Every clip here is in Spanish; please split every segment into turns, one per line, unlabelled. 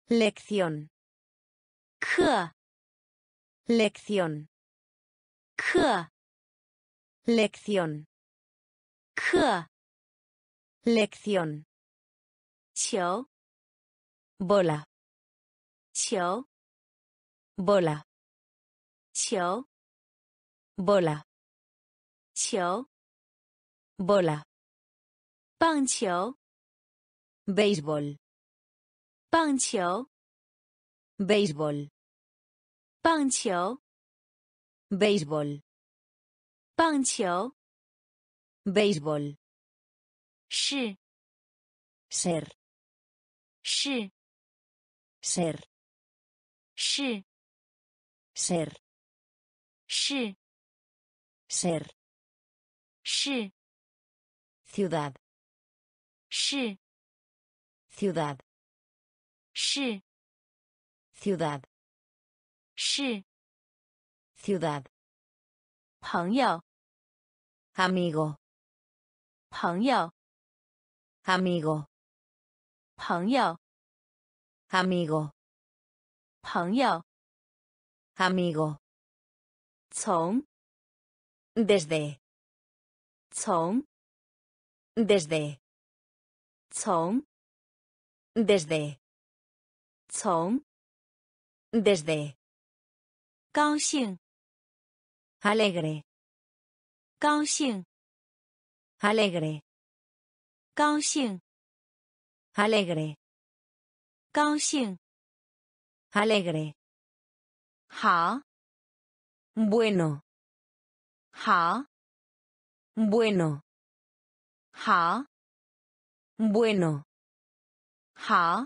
lección
课
lección
课
lección
课
lección
球
bola
球
bola
球
bola
球
bola
棒球
béisbol
棒球
béisbol
棒球
béisbol
棒球
béisbol
是
ser
是
ser
是
ser
是
ser
是
ciudad
是
ciudad
是
ciudad
是
ciudad
朋友
amigo
朋友
amigo
朋友
amigo
朋友
amigo
从
desde
从
desde
从
desde
从
desde
高兴
alegre
高兴
alegre
高兴
alegre
高兴
alegre
好
bueno
好
bueno
好
bueno
好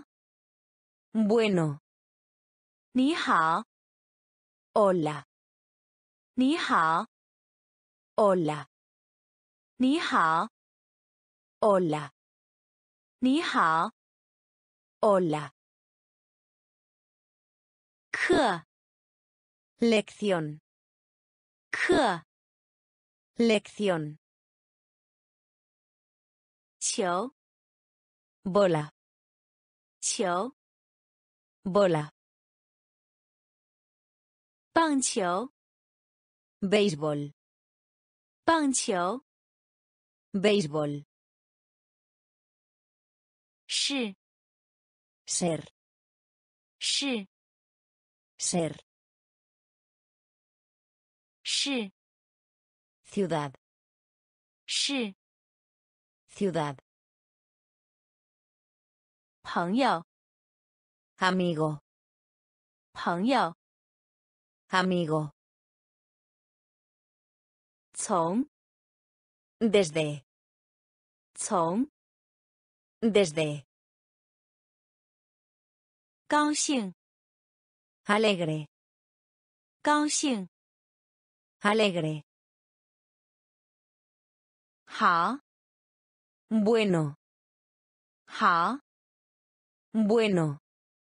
bueno
你好
hola
你好
hola
你好
hola
你好
hola
课
lección
课
lección
球
bola
球
bola
棒球
béisbol
棒球
béisbol
是
ser
是
ser
是
ciudad
是
ciudad
朋友
amigo
朋友
amigo
从
desde
从
desde
高兴
alegre
高兴
alegre
好
bueno
好
bueno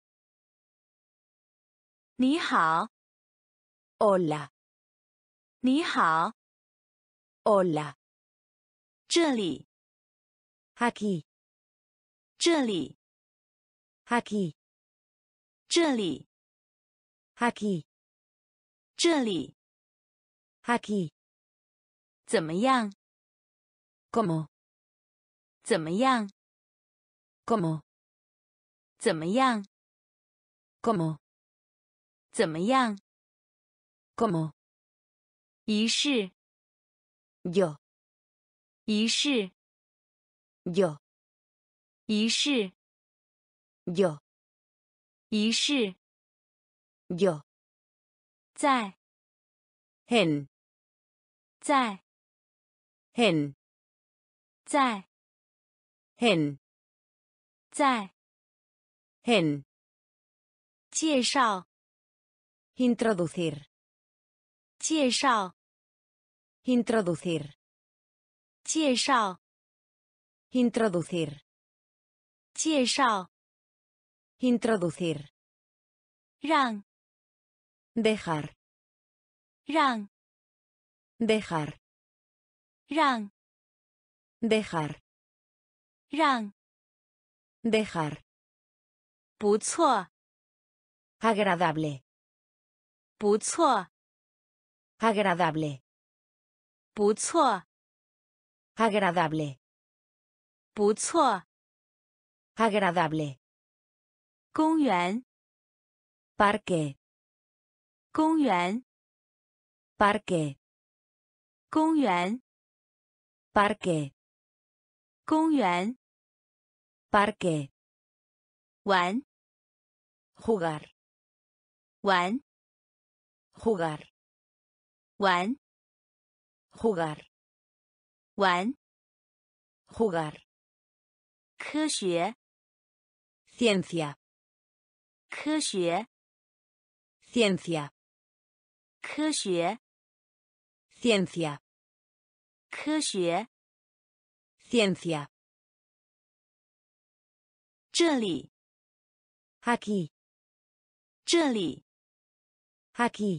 你好
hola
你好
hola
这里
aquí
这里
aquí
这里
aquí
这里
aquí
怎么样
como
怎么样
como
怎么样
como
怎么样
como
仪式
yo
仪式
yo
仪式
yo
仪式
yo
在
en
在
en
在
en
在
en
介绍
introducir
介绍
introducir
介绍
introducir
介绍
introducir
让
dejar
让
dejar
让
dejar
让
dejar
不错
Agradable.
不错，
Agradable.
不错，
Agradable.
不错。
Agradable.
公园，
Parque.
公园，
Parque.
公园，
Parque.
公园。
Parque.
玩，
Jugar.
玩，
Jugar.
玩，
Jugar.
玩。
Jugar.
科学，
Ciencia.
科学，
Ciencia.
科学，
Ciencia.
科学。
Ciencia.
这里，
Aquí.
这里。
Aquí.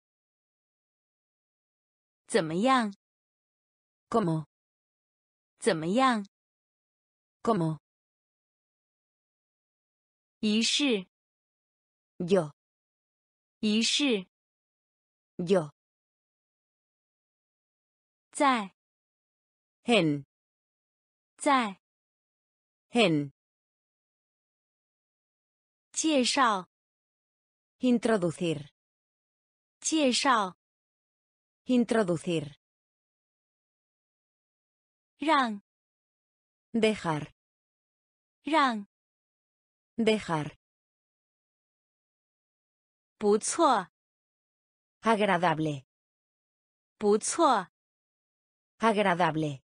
怎么样？
¿Cómo?
怎么样？
¿Cómo?
仪式，
Yo.
仪式。
Yo.
在，
En.
在。
En.
介绍，
Introducir.
介绍。
Introducir.
让，
Dejar.
让。
Dejar.
不错，
Agradable.
不错。
Agradable.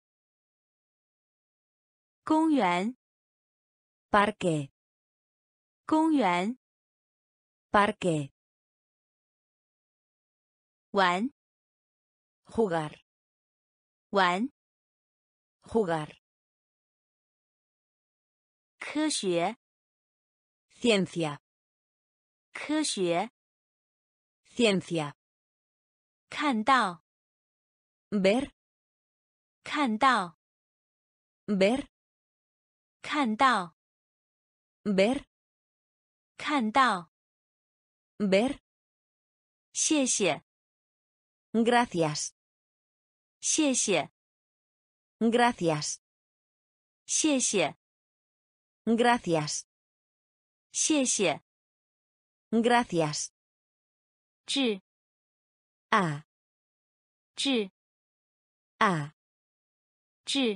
公园，
Parque.
公园。
Parque.
玩，
Jugar.
玩。
Jugar.
科学，
Ciencia.
科学。
Ciencia.
看到，
Ver.
看到，
Ver.
看到，
Ver.
看到。
Ver.
谢谢，
Gracias.
谢谢，
Gracias.
谢谢，
Gracias.
谢谢。
Gracias.
致，
A.
致，
A.
致，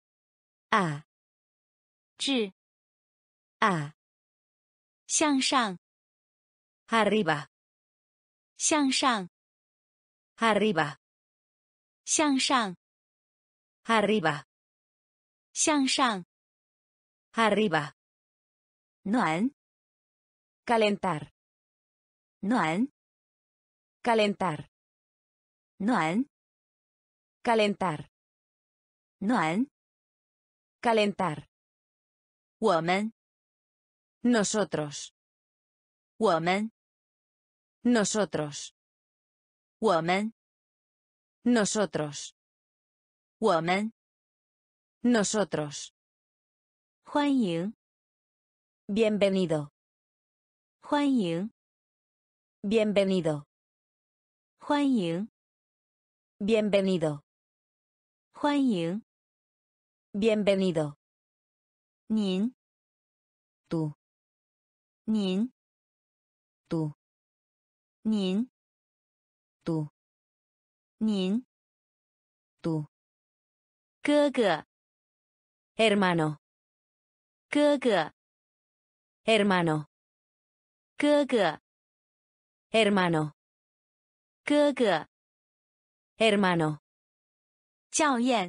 A.
致。
A.
向上，
Arriba.
向上，
Arriba.
向上，
Arriba.
向上。
Arriba.
暖，
Calentar.
暖，
Calentar.
暖，
Calentar.
暖。
Calentar.
我们，
Nosotros.
我们，
Nosotros.
我们，
Nosotros.
我们。
Nosotros.
欢迎，
Bienvenido.
欢迎，
Bienvenido.
欢迎，
Bienvenido.
欢迎。
Bienvenido.
您，
Tú.
您，
Tú.
您，
Tú.
您。
Tú.
哥哥，
Hermano.
哥哥，
Hermano.
哥哥，
Hermano.
哥哥。
Hermano.
校验，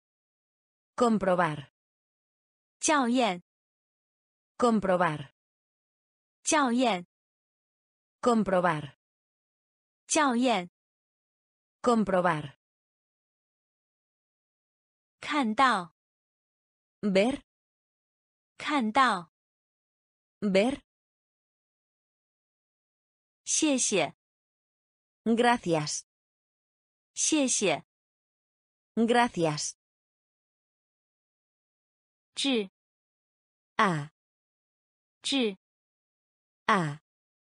Comprobar.
校验，
Comprobar.
校验，
Comprobar.
校验。
Comprobar.
看到，
Ver.
看到。
Ver.
谢谢，
Gracias.
谢谢。
Gracias.
致，
A.
致，
A.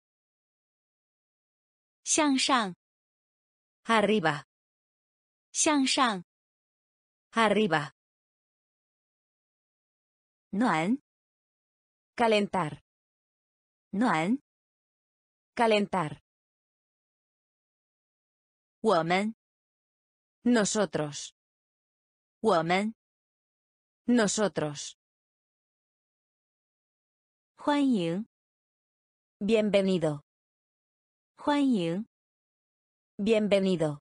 向上，
arriba,
向上，
arriba,
暖，
calentar,
暖，
calentar,
我们，
nosotros,
我们，
nosotros,
欢迎，
bienvenido,
欢迎，
bienvenido,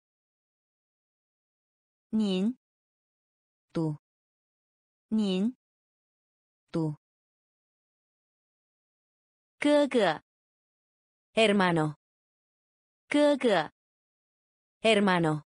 您，
tú,
您，
tú,
哥哥，
hermano,
哥哥，
hermano,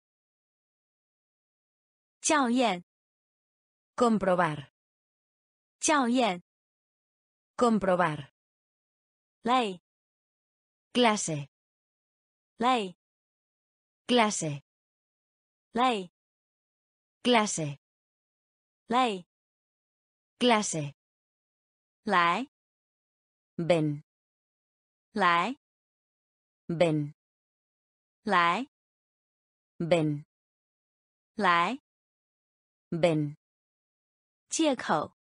校验，
comprobar,
校验，
comprobar,
累，
clase,
累，
clase,
累，
clase,
累，
clase,
来，
ven,
来，
ven,
来，
ven,
来，
ven,
借口，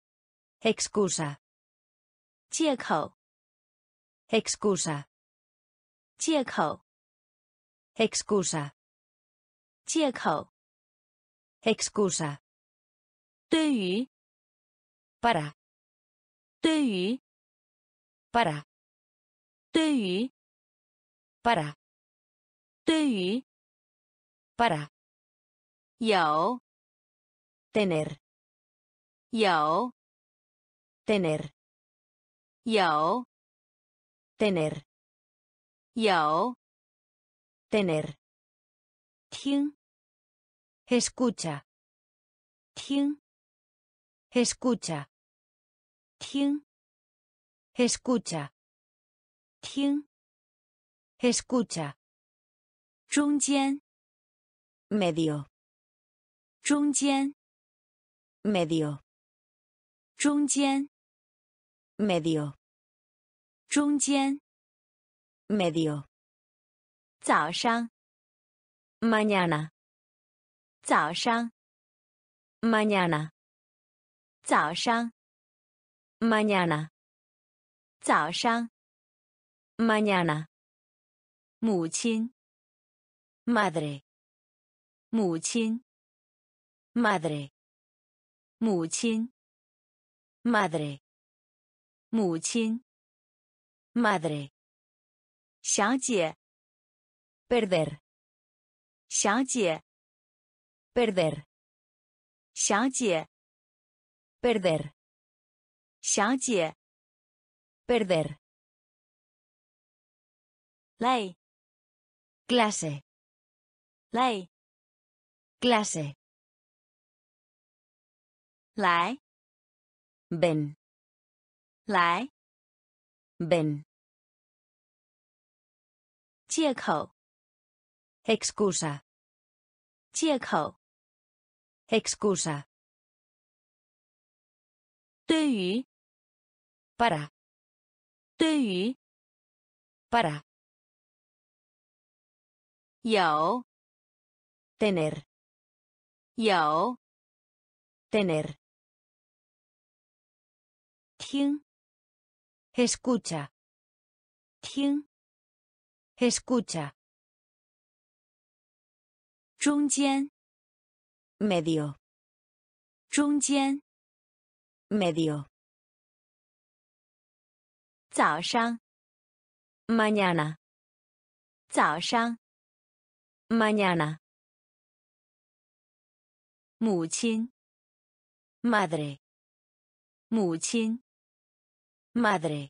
excusa,
借口，
excusa,
借口，
excusa,
借口，
excusa,
对于，
para,
对于，
para,
对于，
para,
对于，
para,
有，
tener,
有，
tener,
有，
tener,
有，
tener,
听，
escucha,
听，
escucha,
听，
escucha,
听，
escucha,
中间，
medio,
中间，
medio,
中间，
medio,
中间，
medio,
早上，
mañana,
早上，
mañana,
早上，
mañana,
早上，
mañana,
母亲，
madre,
母亲，
madre,
母亲，
madre,
母亲，
madre,
小姐，
perder,
小姐，
perder,
小姐，
perder,
小姐，
perder,
累，
clase,
累，
clase,
来，
ven,
来，
ven,
借口，
excusa,
借口，
excusa,
对于，
para,
对于，
para,
有，
tener,
有，
tener,
听，
escucha,
听，
escucha,
中间，
medio,
中间，
medio,
早上，
mañana,
早上，
mañana,
母亲，
madre,
母亲，
madre,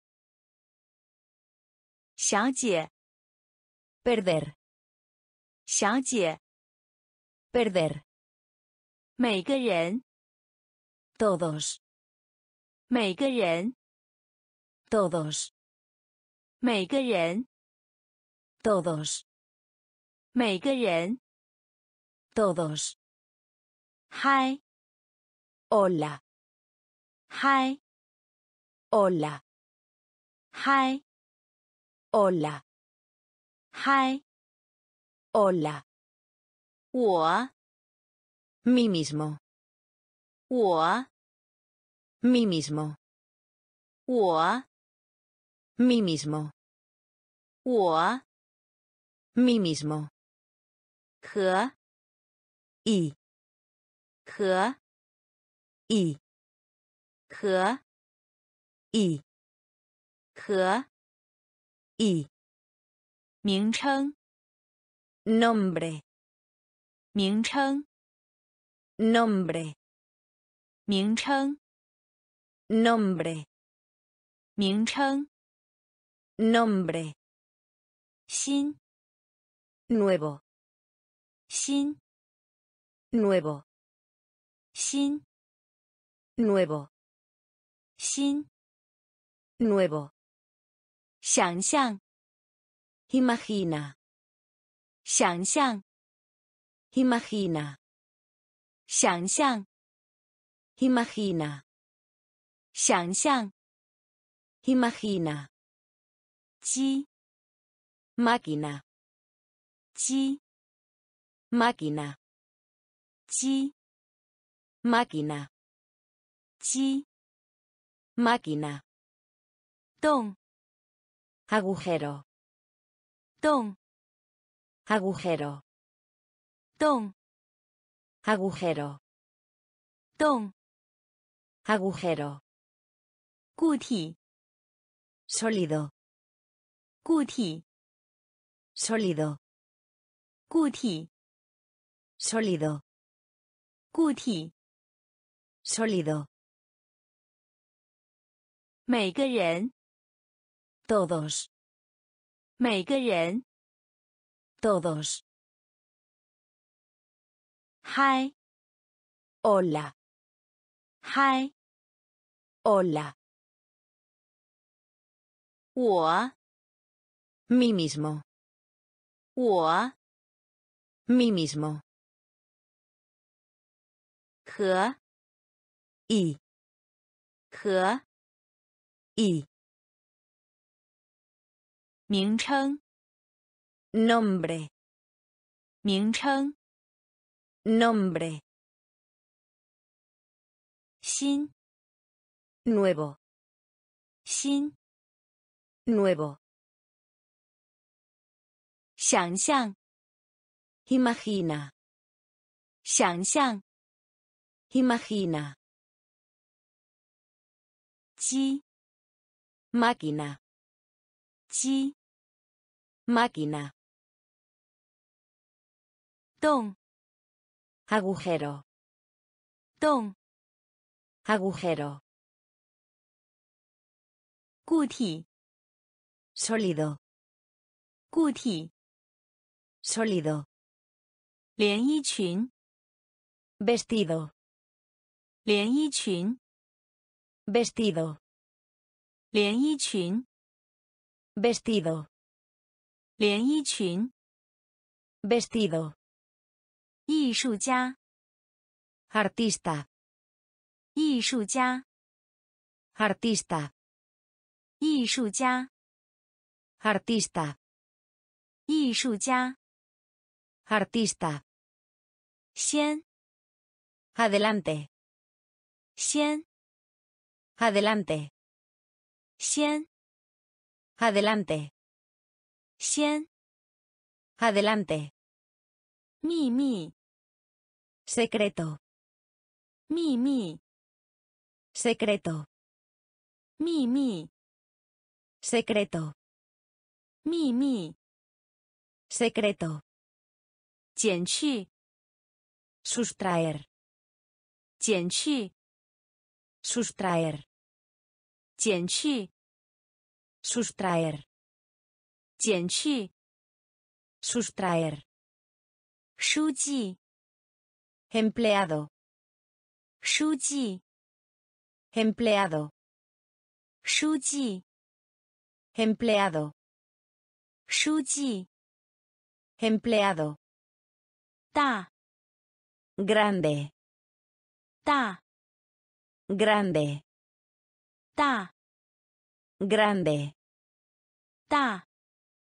小姐，
perder,
小姐，
perder,
每个人，
todos,
每个人，
todos,
每个人，
todos,
每个人，
todos,
嗨，
hola,
嗨，
hola,
嗨，
hola,
嗨，
Hola.
我，
Mí mismo.
我，
Mí mismo.
我，
Mí mismo.
我，
Mí mismo.
和，
Y.
和，
Y.
和，
Y.
和，
Y.
名称，
Nombre.
名称，
Nombre.
名称，
Nombre.
名称，
Nombre.
新，
Nuevo.
新，
Nuevo.
新，
Nuevo.
新，
Nuevo.
想象，
Imagina.
想象，
Imagina.
想象，
Imagina.
想象，
Imagina.
鸡，
Máquina.
鸡，
Máquina.
鸡，
Máquina.
鸡，
Máquina.
洞，
Agujero.
洞，
Agujero.
洞，
Agujero.
洞，
Agujero.
固体，
Sólido.
固体，
Sólido.
固体，
Sólido.
固体，
Sólido.
每个人，
Todos.
每个人，
Todos.
嗨，
Hola.
嗨，
Hola.
我，
Mí mismo.
我，
Mí mismo.
和，
Y.
和，
Y.
名称，
Nombre.
名称，
Nombre.
新，
Nuevo.
新，
Nuevo.
想象，
Imagina.
想象，
Imagina.
鸡，
Máquina.
鸡，
Máquina.
洞，
Agujero.
洞，
Agujero.
固体，
Sólido.
固体，
Sólido.
连衣裙，
Vestido.
连衣裙，
Vestido.
连衣裙，
Vestido.
连衣裙，
Vestido.
艺术家，
Artista.
艺术家，
Artista.
艺术家，
Artista.
艺术家，
Artista.
先，
Adelante.
先，
Adelante.
先，
Adelante.
先，
Adelante.
秘密，
Secreto.
秘密，
Secreto.
秘密，
Secreto.
秘密，
Secreto.
减去，
Sustraer.
减去，
Sustraer.
减去，
Sustraer.
减去，
Sustraer.
书记，
Empleado.
书记，
Empleado.
书记，
Empleado.
书记，
Empleado.
大，
Grande.
大，
Grande.
大，
Grande.
大，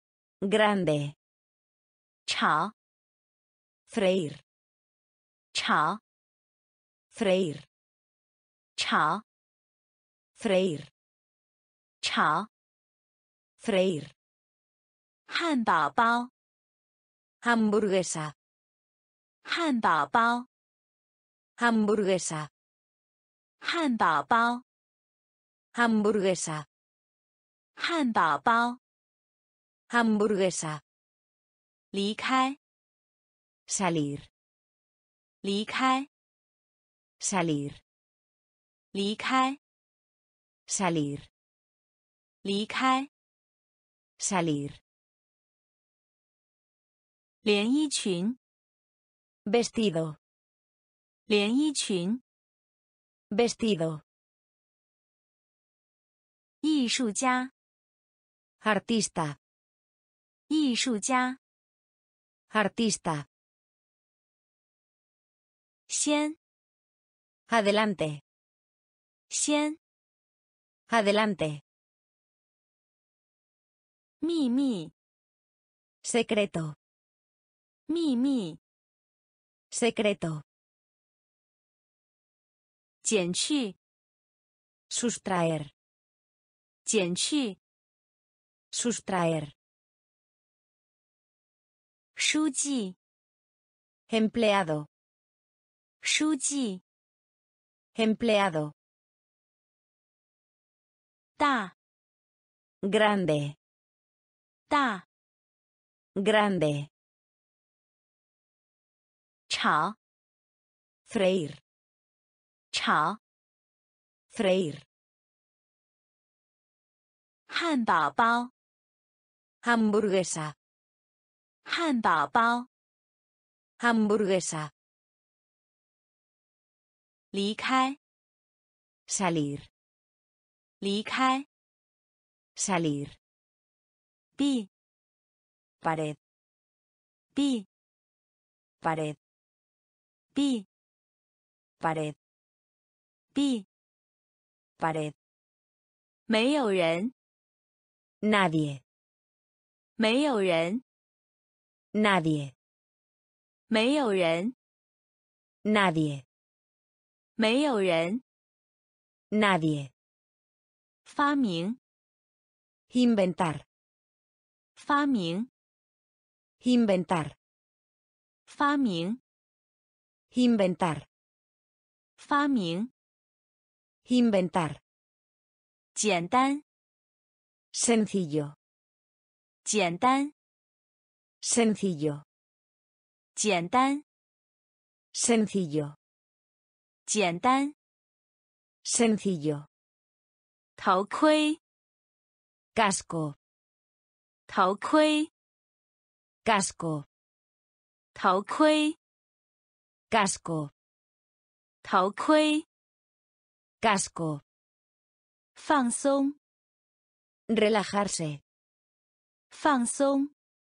grande,
炒
freír,
炒
freír,
炒
freír,
炒
freír,
汉堡包
hamburguesa,
汉堡包
hamburguesa,
汉堡包
hamburguesa,
汉堡包
hamburguesa,
离开
salir,
离开
salir,
离开
salir,
离开
salir,
连衣裙
vestido,
连衣裙
vestido,
艺术家
artista,
艺术家
artista,
先
adelante,
先
adelante,
秘密
secreto,
秘密
secreto,
减去
sustraer,
减去
sustraer,
书记
empleado,
书记
empleado,
大
grande,
大
grande,
炒
freír,
炒
freír,
汉堡包
hamburguesa,
汉堡包
hamburguesa,
离开
salir,
离开
salir,
壁
pared,
壁
pared,
壁
pared,
壁
pared,
没有人
nadie,
没有人
nadie,
没有人
nadie,
没有人
nadie,
发明
inventar,
发明
inventar,
发明
inventar,
发明
inventar,
简单
sencillo,
简单
sencillo,
简单
sencillo,
简单
sencillo,
头盔
casco,
头盔
casco,
头盔
casco,
头盔
casco,
放松
relajarse,
放松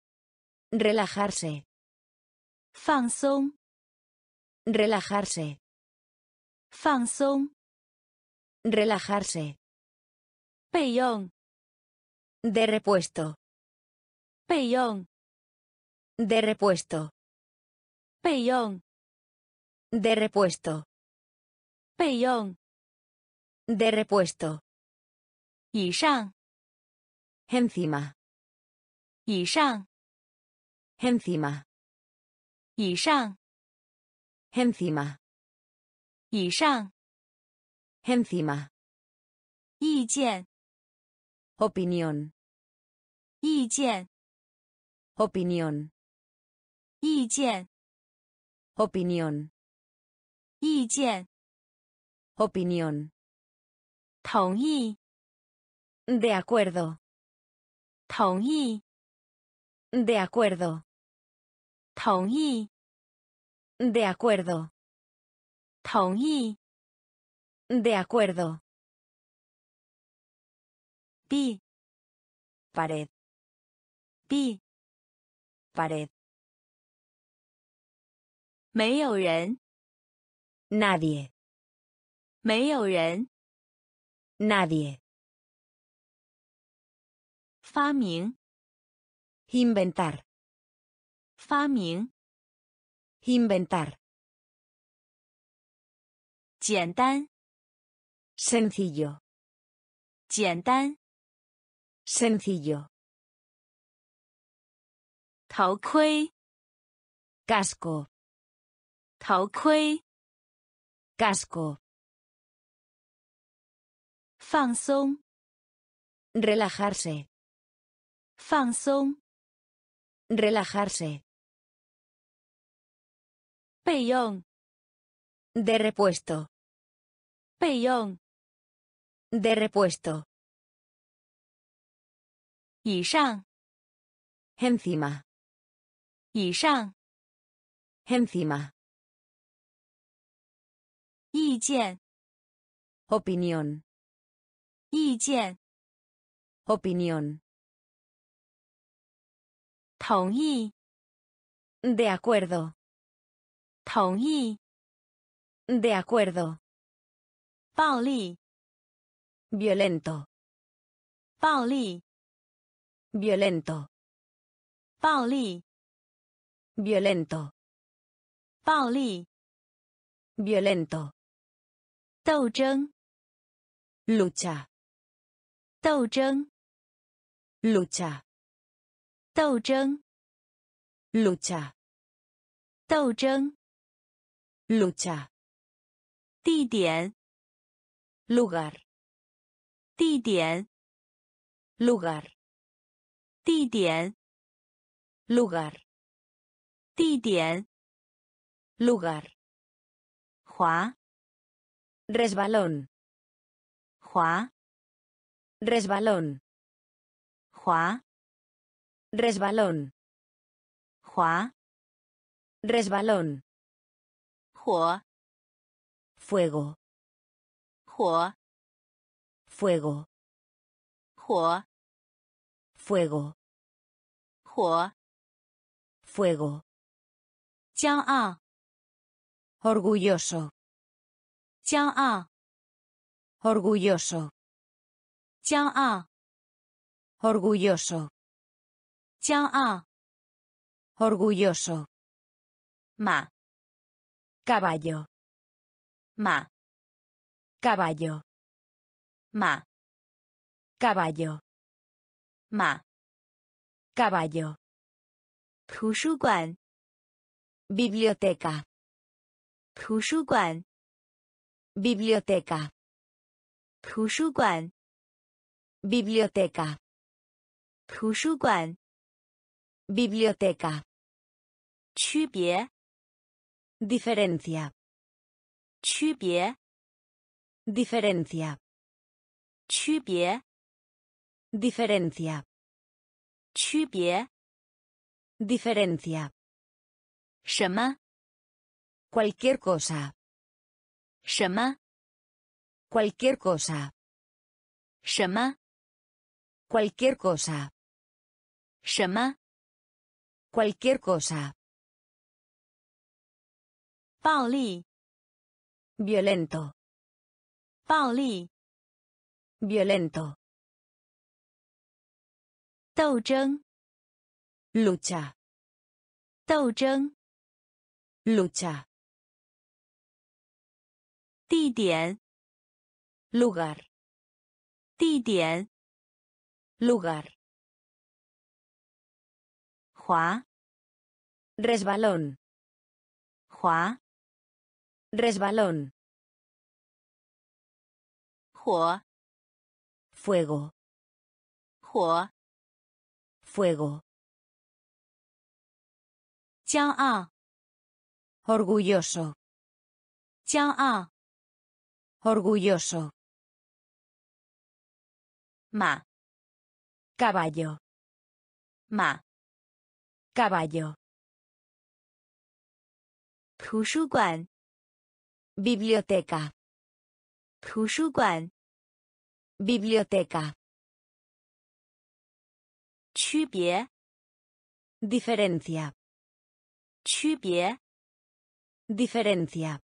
relajarse,
放松
relajarse,
放松
relajarse,
备用
de repuesto,
备用
de repuesto,
备用
de repuesto,
备用
de repuesto,
以上
encima,
以上
encima,
以上
encima,
以上
encima,
意见
opinión,
意见
opinión,
意见
opinión,
意见
opinión,
同意
de acuerdo,
同意
de acuerdo,
同意
de acuerdo,
同意
de acuerdo,
壁
pared,
壁
pared,
没有人
nadie,
没有人
nadie,
发明
Inventar.
发明，
Inventar.
简单，
Sencillo.
简单，
Sencillo.
头盔，
Casco.
头盔，
Casco.
放松，
Relajarse.
放松，
Relajarse.
备用，
De repuesto.
备用，
De repuesto.
以上，
Encima.
以上，
Encima.
意见，
Opinión.
意见，
Opinión.
同意，
De acuerdo.
同意，
De acuerdo.
暴力，
Violento.
暴力，
Violento.
暴力，
Violento.
暴力，
Violento.
斗争，
Lucha.
斗争，
Lucha.
斗争，
Lucha.
斗争，
Lucha.
地点，
Lugar.
地点，
Lugar.
地点，
Lugar.
地点，
Lugar.
滑，
Resbalón.
滑，
Resbalón.
滑，
Resbalón.
滑，
Resbalón.
火，
Fuego.
火，
Fuego.
火，
Fuego.
火，
Fuego.
骄傲，
Orgulloso.
骄傲，
Orgulloso.
骄傲，
Orgulloso.
骄傲，
Orgulloso.
马，
Caballo.
马，
Caballo.
马，
Caballo.
马，
Caballo.
图书馆，
Biblioteca.
图书馆，
Biblioteca.
图书馆，
Biblioteca.
图书馆，
Biblioteca.
区别，
Diferencia.
区别，
Diferencia.
区别，
Diferencia.
区别，
Diferencia.
什么，
Cualquier cosa.
什么，
Cualquier cosa.
什么，
Cualquier cosa.
什么，
Cualquier cosa.
暴力，
Violento.
暴力，
Violento.
斗争，
Lucha.
斗争，
Lucha.
地点，
Lugar.
地点，
Lugar.
滑，
Resbalón.
滑，
Resbalón.
火，
Fuego.
火，
Fuego.
骄傲，
Orgulloso.
骄傲，
Orgulloso.
马，
Caballo.
马，
Caballo.
图书馆，
Biblioteca.
图书馆，
Biblioteca.
区别，
Diferencia.
区别，
Diferencia.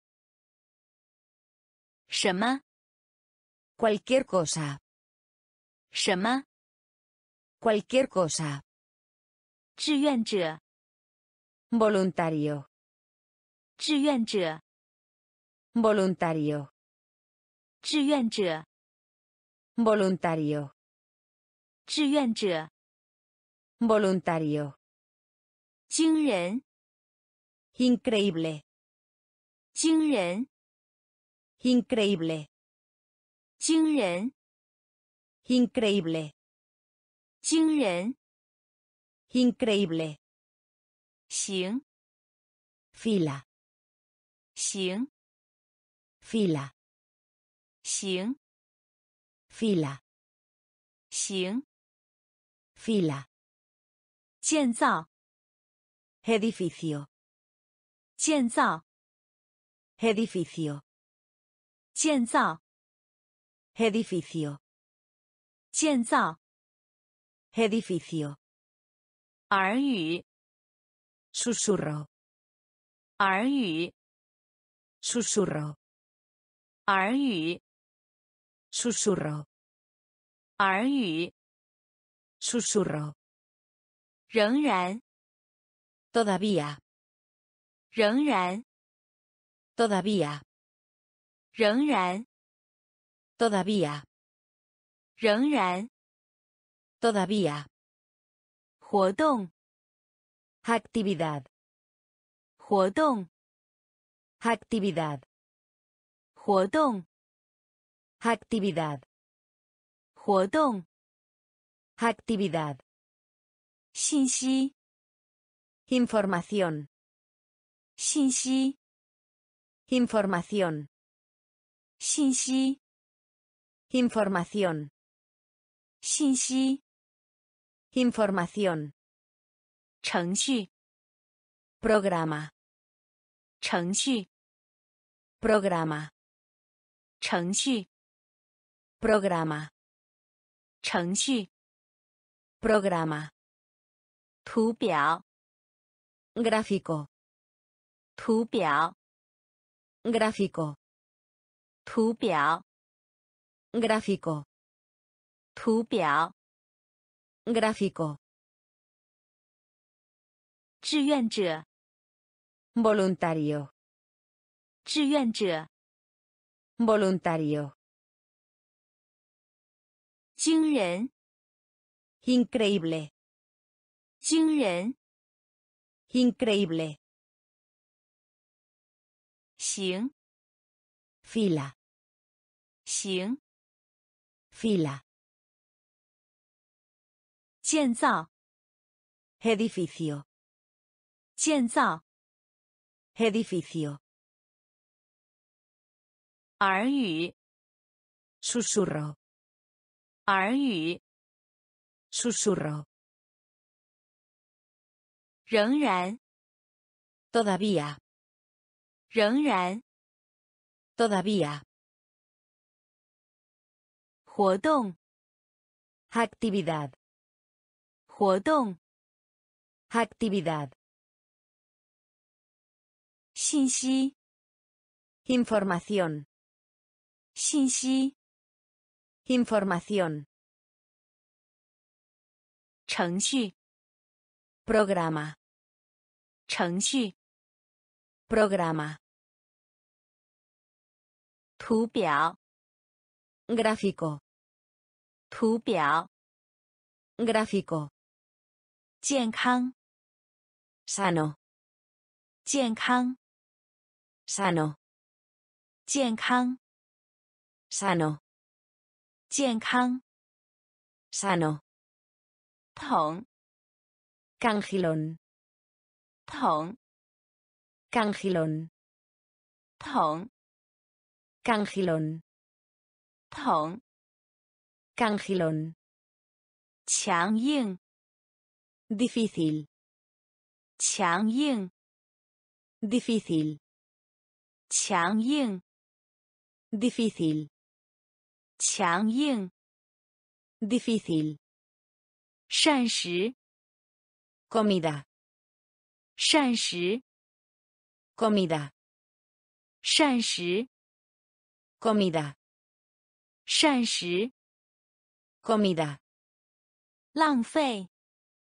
什么，
Cualquier cosa.
什么，
Cualquier cosa.
志愿者，
voluntario,
志愿者，
voluntario,
志愿者，
voluntario,
志愿者，
voluntario,
惊人，
increíble,
惊人，
increíble,
惊人，
increíble,
惊人，
increíble,
行，
fila,
行，
fila,
行，
fila,
行，
fila,
建造，
edificio,
建造，
edificio,
建造，
edificio,
建造，
edificio,
耳语，
susurro,
耳语，
susurro,
耳语，
susurro,
耳语，
susurro,
仍然，
todavía,
仍然，
todavía,
仍然，
todavía,
仍然，
todavía,
活动，
actividad,
活动，
actividad,
活动，
actividad,
活动，
actividad,
信息，
información,
信息，
información,
信息，
información,
信息，
información,
程序，
programa,
程序，
programa,
程序，
programa,
程序，
programa,
图表，
gráfico,
图表，
gráfico,
图表，
gráfico,
图表，
gráfico,
志愿者，
voluntario,
志愿者，
voluntario,
惊人，
increíble,
惊人，
increíble,
行，
fila,
行，
fila,
建造，
edificio,
建造，
edificio,
耳语，
susurro,
耳语，
susurro,
仍然，
todavía,
仍然，
todavía,
活动，
actividad,
活动，
actividad,
信息，
información,
信息，
información,
程序，
programa,
程序，
programa,
图表，
gráfico,
图表，
gráfico,
健康，
sano,
健康，
sano,
健康，
sano,
健康，
sano,
桶，
cangilón,
桶，
cangilón,
桶，
cangilón,
桶，
cangilón,
强硬，
difícil,
强硬，
difícil,
强硬，
difícil,
强硬，
difícil,
膳食，
comida,
膳食，
comida,
膳食，
comida,
膳食，
comida,
浪费，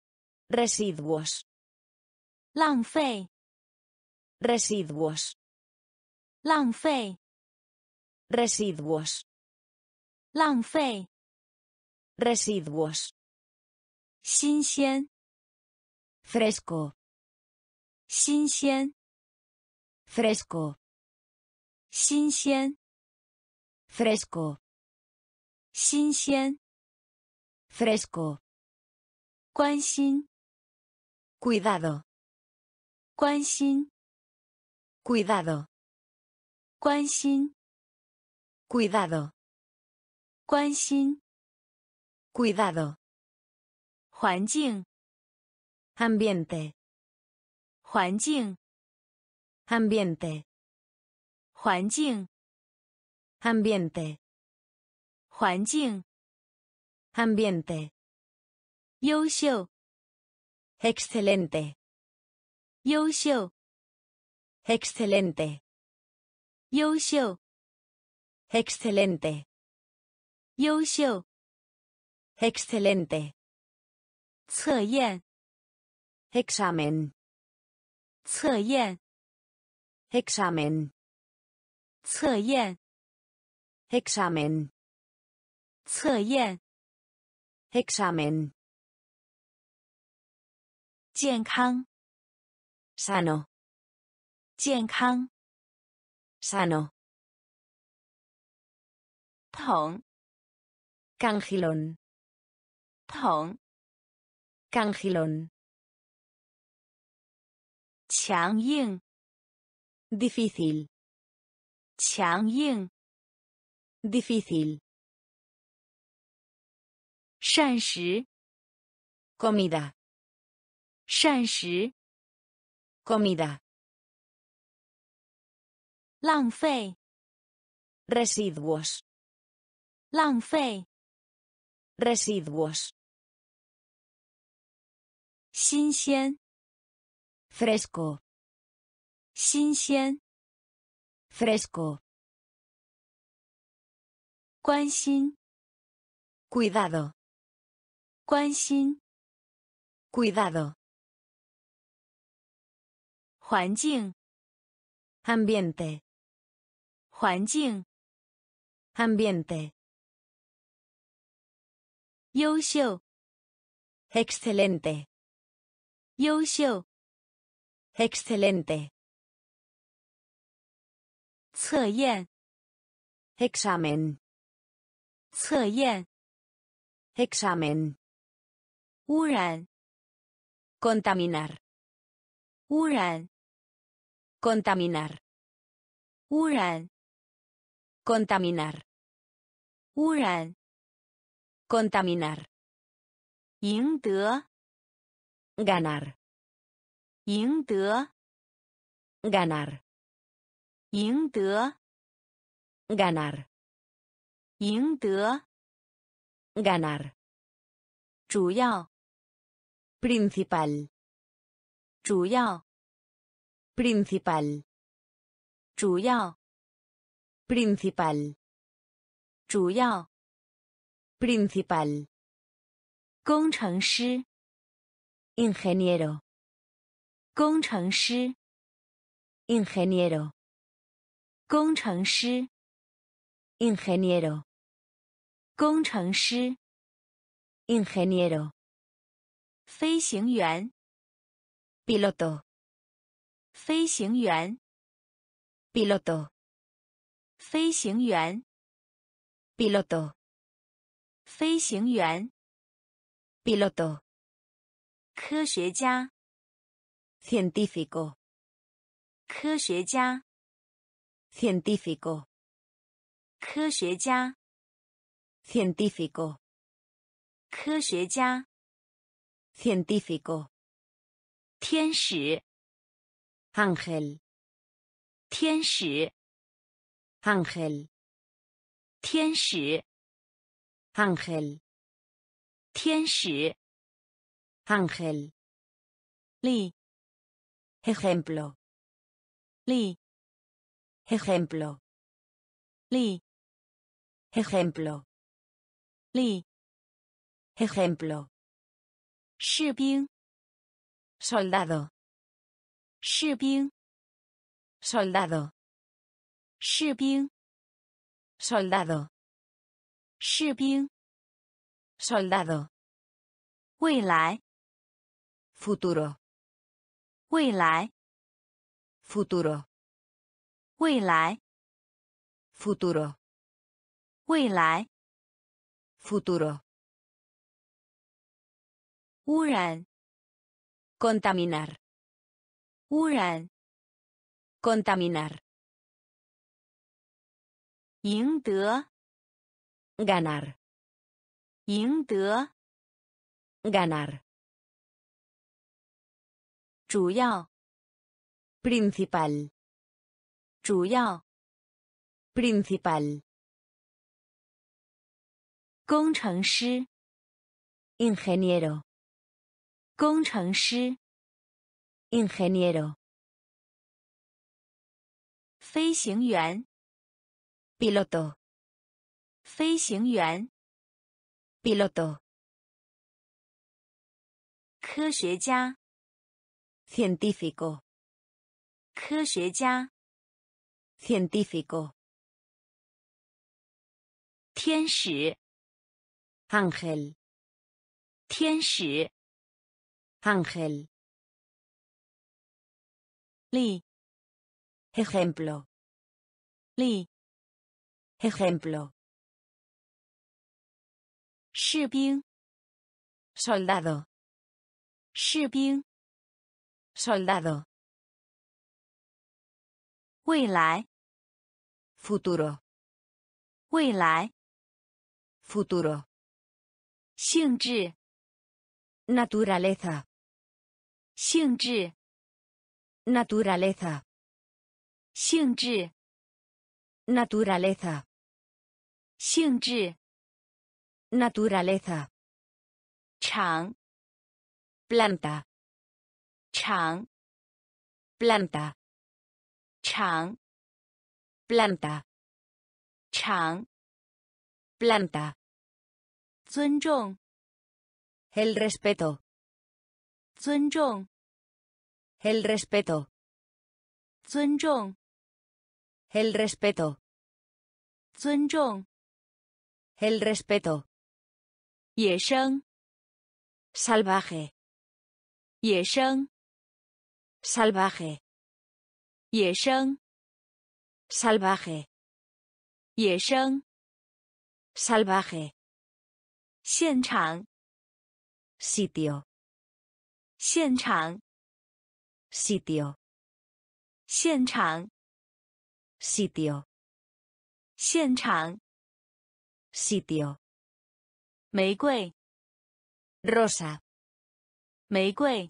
Residuos.
浪费，
Residuos.
浪费，
Residuos.
浪费，
Residuos.
新鲜，
Fresco.
新鲜，
Fresco.
新鲜，
Fresco.
新鲜，
Fresco.
关心，
Cuidado.
关心，
Cuidado.
关心，
Cuidado.
关心，
Cuidado.
环境，
Ambiente.
环境，
Ambiente.
环境，
Ambiente.
环境，
Ambiente.
优秀，
Excelente.
优秀，
Excelente.
优秀，
Excelente.
优秀，
Excelente.
测验，
Examen.
测验，
Examen.
测验，
Examen.
测验，
Examen.
健康，
Sano.
健康，
Sano.
桶，
Cangilón.
桶，
Cangilón.
强硬，
Difícil.
强硬，
Difícil.
膳食，
Comida.
膳食，
Comida.
浪费，
Residuos.
浪费，
Residuos.
新鲜，
Fresco.
新鲜，
Fresco.
关心，
Cuidado.
关心，
Cuidado.
环境，
Ambiente.
环境，
Ambiente.
优秀，
Excelente.
优秀，
Excelente.
测验，
Examen.
测验，
Examen.
污染，
Contaminar.
污染，
Contaminar.
污染，
Contaminar.
污染，
Contaminar.
赢得，
Ganar.
赢得，
Ganar.
赢得，
Ganar.
赢得，
Ganar.
主要，
Principal.
主要，
Principal.
主要，
Principal.
主要，
Principal.
工程师，
Ingeniero.
工程师，
Ingeniero.
工程师，
Ingeniero.
工程师，
Ingeniero.
飞行员，
Piloto.
飞行员，
Piloto.
飞行员，
Piloto.
飞行员，
Piloto.
科学家，
Científico.
科学家，
Científico.
科学家，
Científico.
科学家，
Científico.
天使，
Ángel.
天使，
Ángel.
天使，
Ángel.
天使，
Ángel.
例，
Ejemplo.
例，
Ejemplo.
例，
Ejemplo.
例，
Ejemplo.
士兵，
Soldado.
士兵
Soldado.
士兵
Soldado.
士兵
Soldado.
未来
Futuro.
未来
Futuro.
未来
Futuro.
未来
Futuro.
污染
Contaminar.
污染
Contaminar.
赢得
Ganar.
赢得
Ganar.
主要
Principal.
主要
Principal.
工程师
Ingeniero.
工程师
Ingeniero.
飞行员
Piloto.
飞行员
Piloto.
科学家
Científico.
科学家
Científico.
天使
Ángel.
天使
Ángel.
例
Ejemplo.
例
Ejemplo.
士兵
Soldado.
士兵
Soldado.
未来
Futuro.
未来
Futuro.
性质
Naturaleza.
性质
Naturaleza.
性质
Naturaleza.
性质
Naturaleza.
场
Planta.
场
Planta.
场
Planta.
场
Planta.
尊重
El respeto.
尊重
El respeto.
尊重
El respeto.
尊重
El respeto.
野生
Salvaje.
野生
Salvaje.
野生
Salvaje.
野生
Salvaje.
现场
Sitio.
现场
Sitio.
现场
Sitio.
现场
Sitio.
玫瑰
Rosa.
玫瑰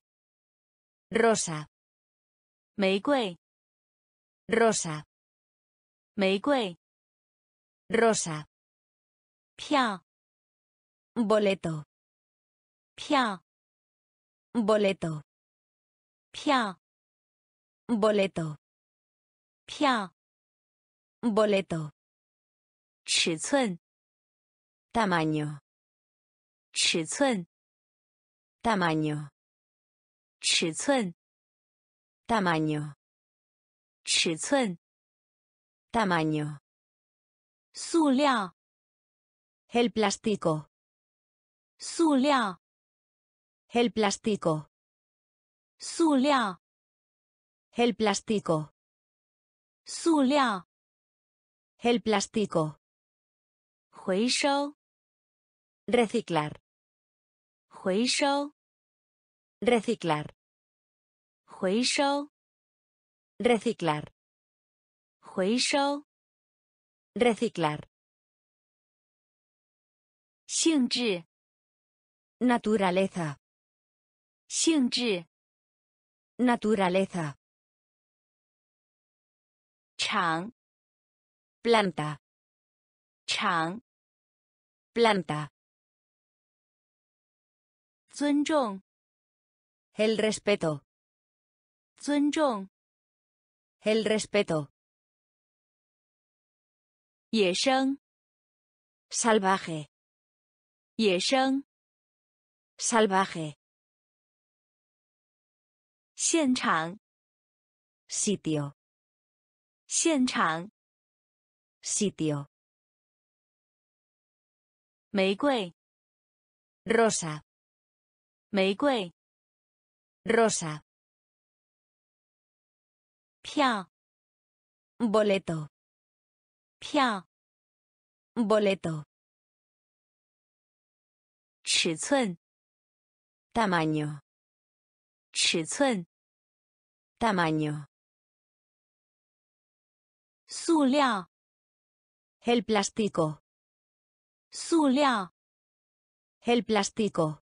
Rosa.
玫瑰
Rosa.
玫瑰
Rosa.
票
Boleto.
票
Boleto.
票
Boleto.
票
Boleto.
尺寸
Tamaño.
尺寸
Tamaño.
尺寸
Tamaño.
尺寸
Tamaño.
塑料
El plástico.
塑料
El plástico.
塑料
El plástico.
塑料
El plástico.
回收
Reciclar.
回收
Reciclar.
回收
Reciclar.
回收
Reciclar.
性质
Naturaleza.
性质
Naturaleza.
场
Planta.
场
Planta.
尊重
El respeto.
尊重
El respeto.
野生
Salvaje.
野生
Salvaje.
现场，
sitio,
现场，
sitio,
玫瑰，
rosa,
玫瑰，
rosa,
票，
boleto,
票，
boleto,
尺寸，
tamaño,
尺寸，
tamaño,
塑料，
el plástico,
塑料，
el plástico,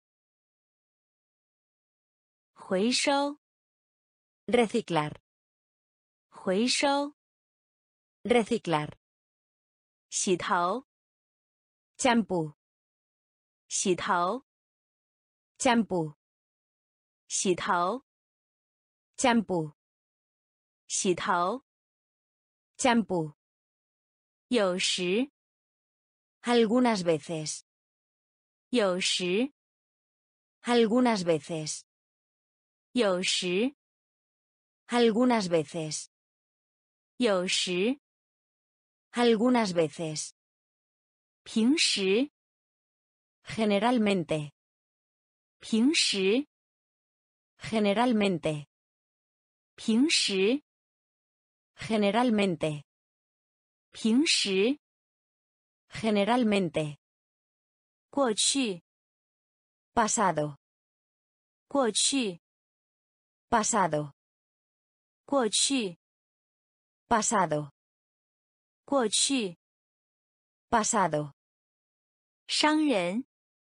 回收，
reciclar,
回收，
reciclar,
洗头，
champú,
洗头，
champú,
洗头，
champú,
洗头，
champú,
有时，
algunas veces,
有时，
algunas veces,
有时，
algunas veces,
有时，
algunas veces,
平时，
generalmente,
平时，
generalmente,
平时，
generalmente,
平时，
generalmente,
过去，
pasado,
过去，
pasado,
过去，
pasado,
过去，
pasado,
商人，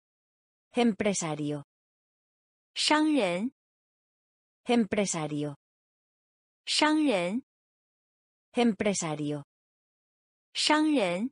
empresario,
商人，
empresario,
商人，
empresario,
商人，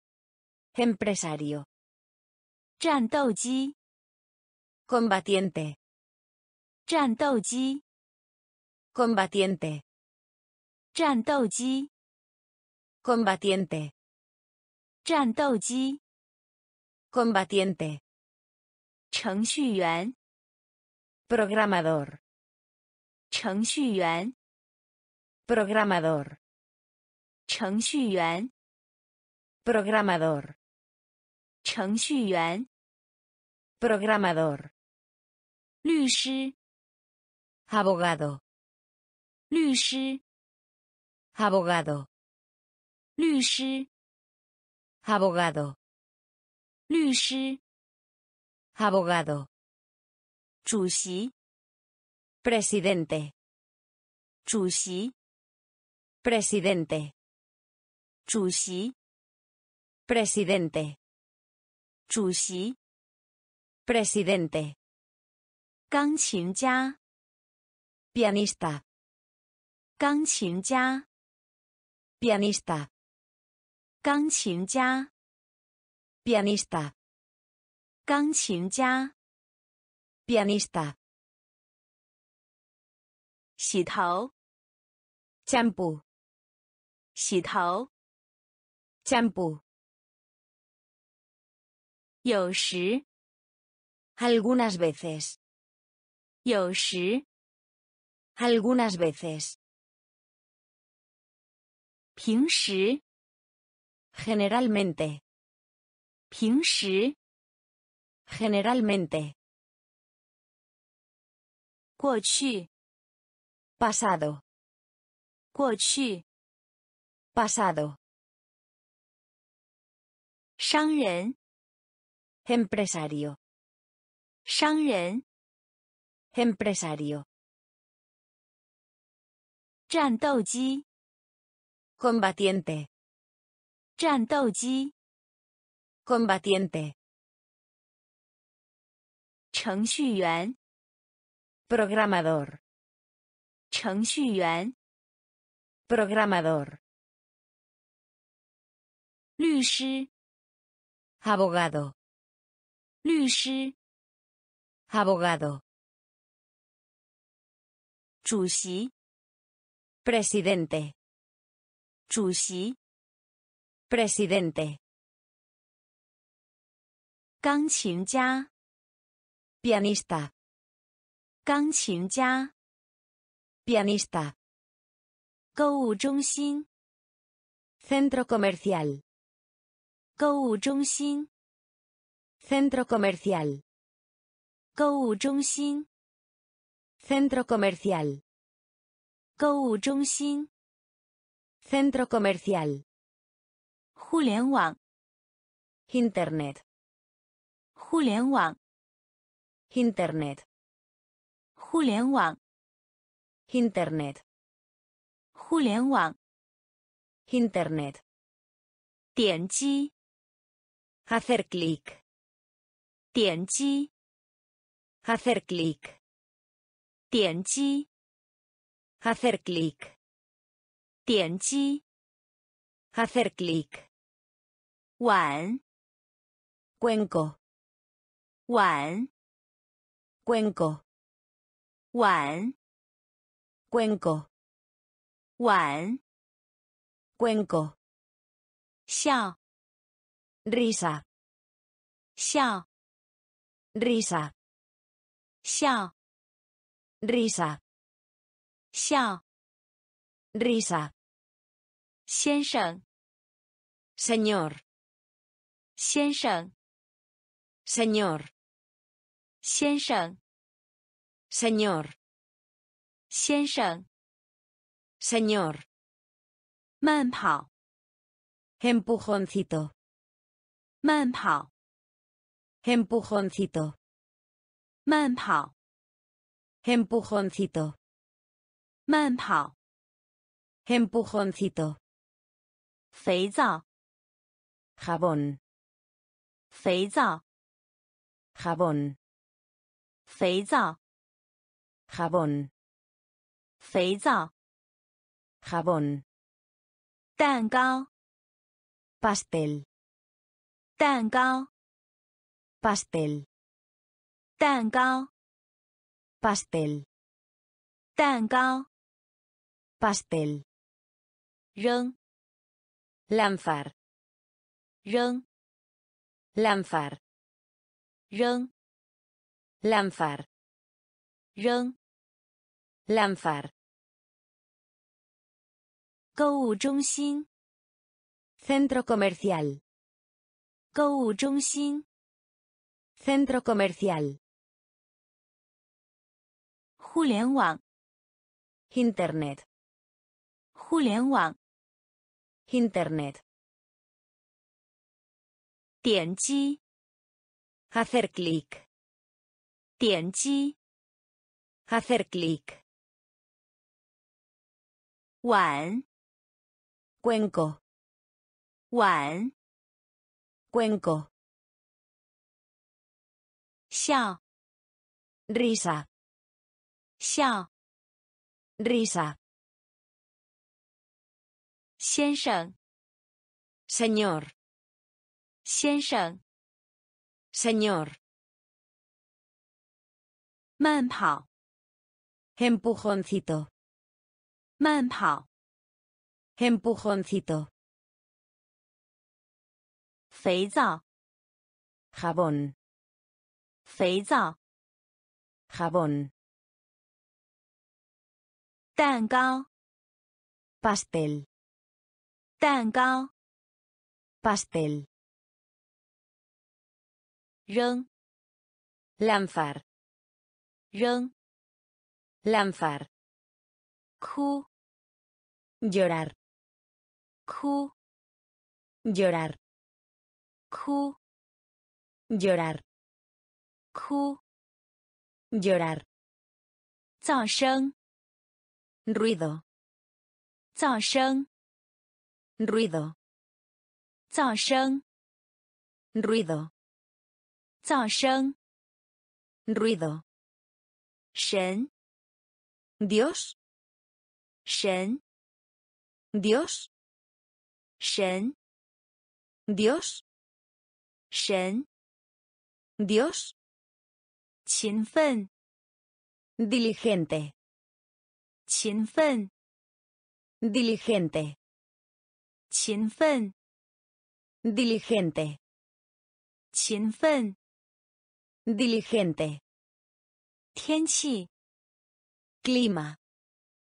empresario,
战斗机，
combatiente,
战斗机，
combatiente,
战斗机，
combatiente,
战斗机，
combatiente,
程序员，
programador,
程序员，
programador,
程序员，
programador,
程序员，
programador,
律师，
abogado,
律师，
abogado,
律师，
abogado,
律师，
abogado,
主席，
presidente,
主席，
presidente,
主席，
presidente,
主席，
presidente,
钢琴家，
pianista,
钢琴家，
pianista,
钢琴家，
pianista,
钢琴家，
pianista,
洗头，
champú,
洗头，
champú,
有时，
algunas veces,
有时，
algunas veces,
平时，
generalmente,
平时，
generalmente,
过去，
pasado,
过去，
pasado,
商人，
empresario,
商人，
empresario,
战斗机，
combatiente,
战斗机，
combatiente,
程序员，
programador,
程序员，
programador,
律师，
abogado,
律师，
abogado,
主席，
presidente,
主席，
presidente,
钢琴家，
pianista,
钢琴家，
pianista,
购物中心，
centro comercial,
购物中心，
centro comercial,
购物中心，
centro comercial,
购物中心，
centro comercial,
互联网，
internet,
互联网，
internet,
互联网，
internet,
互联网，
internet,
点击，
hacer clic,
点击，
hacer clic,
点击，
hacer clic,
点击，
hacer clic,
碗，
cuenco,
碗，
cuenco,
碗，
cuenco,
碗，
cuenco,
笑，
risa,
笑，
risa,
笑，
risa,
笑，
risa,
先生，
señor,
先生，
señor,
先生，
señor,
先生，
señor,
慢跑，
empujoncito,
慢跑，
empujoncito,
慢跑，
empujoncito,
慢跑，
empujoncito,
肥皂，
jabón,
肥皂，
jabón,
肥皂，
jabón,
肥皂，
jabón,
蛋糕，
pastel,
蛋糕，
pastel,
蛋糕，
pastel,
蛋糕，
pastel,
扔，
lanzar,
扔，
lanzar,
扔，
lanzar,
扔，
lanzar,
购物中心，
centro comercial,
购物中心，
centro comercial,
互联网，
internet,
互联网，
internet,
点击，
hacer clic,
点击，
hacer clic,
碗，
cuenco,
碗，
cuenco,
笑，
risa,
笑，
risa,
先生，
señor,
先生，
señor,
慢跑，
empujoncito,
慢跑，
empujoncito,
肥皂，
jabón,
肥皂，
jabón,
蛋糕，
pastel,
蛋糕，
pastel,
扔，
lanzar,
扔，
lanzar,
哭，
llorar,
哭，
llorar,
哭，
llorar,
哭，
llorar,
噪声，
ruido,
噪声，
ruido,
噪声，
ruido,
噪声，
ruido,
神，
Dios,
神，
Dios,
神，
Dios,
神，
Dios,
勤奋，
diligente,
勤奋，
diligente,
勤奋，
diligente,
勤奋，
diligente,
天气，
clima,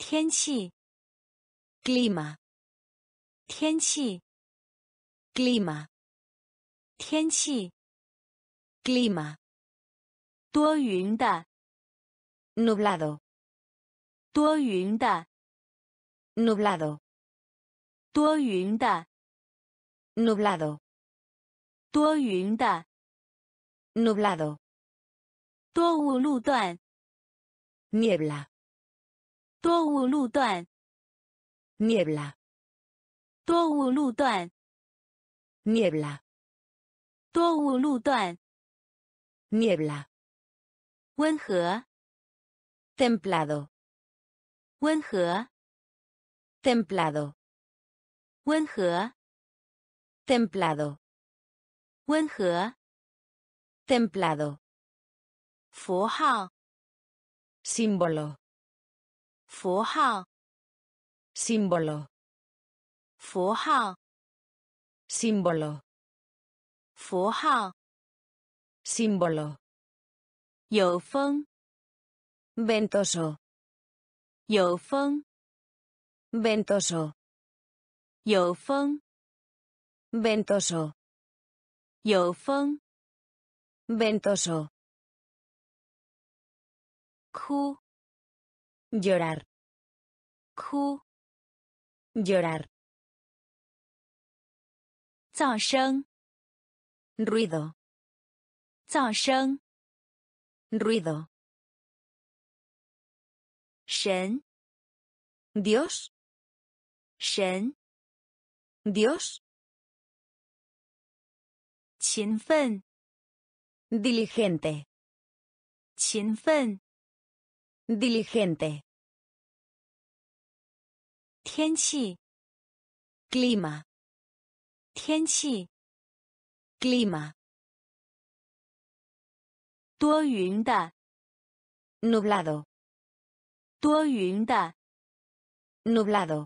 天气
clima,
天气
clima,
天气
clima,
多云的
nublado,
多云的
nublado,
多云的
nublado,
多云的
nublado,
多雾路段
niebla,
多雾路段
niebla,
多雾路段
niebla,
多雾路段
niebla,
温和
templado,
温和
templado,
温和
templado,
温和
templado,
符号
símbolo,
符号
símbolo,
符号
símbolo,
符号
símbolo,
有风
ventoso,
有风
ventoso,
有风
ventoso,
有风
ventoso,
哭
llorar,
哭
llorar,
噪声
ruido,
噪声
ruido,
神
Dios,
神
Dios,
勤奋
diligente,
勤奋
diligente,
天气
clima,
天气
clima,
多云的
nublado,
多云的
nublado,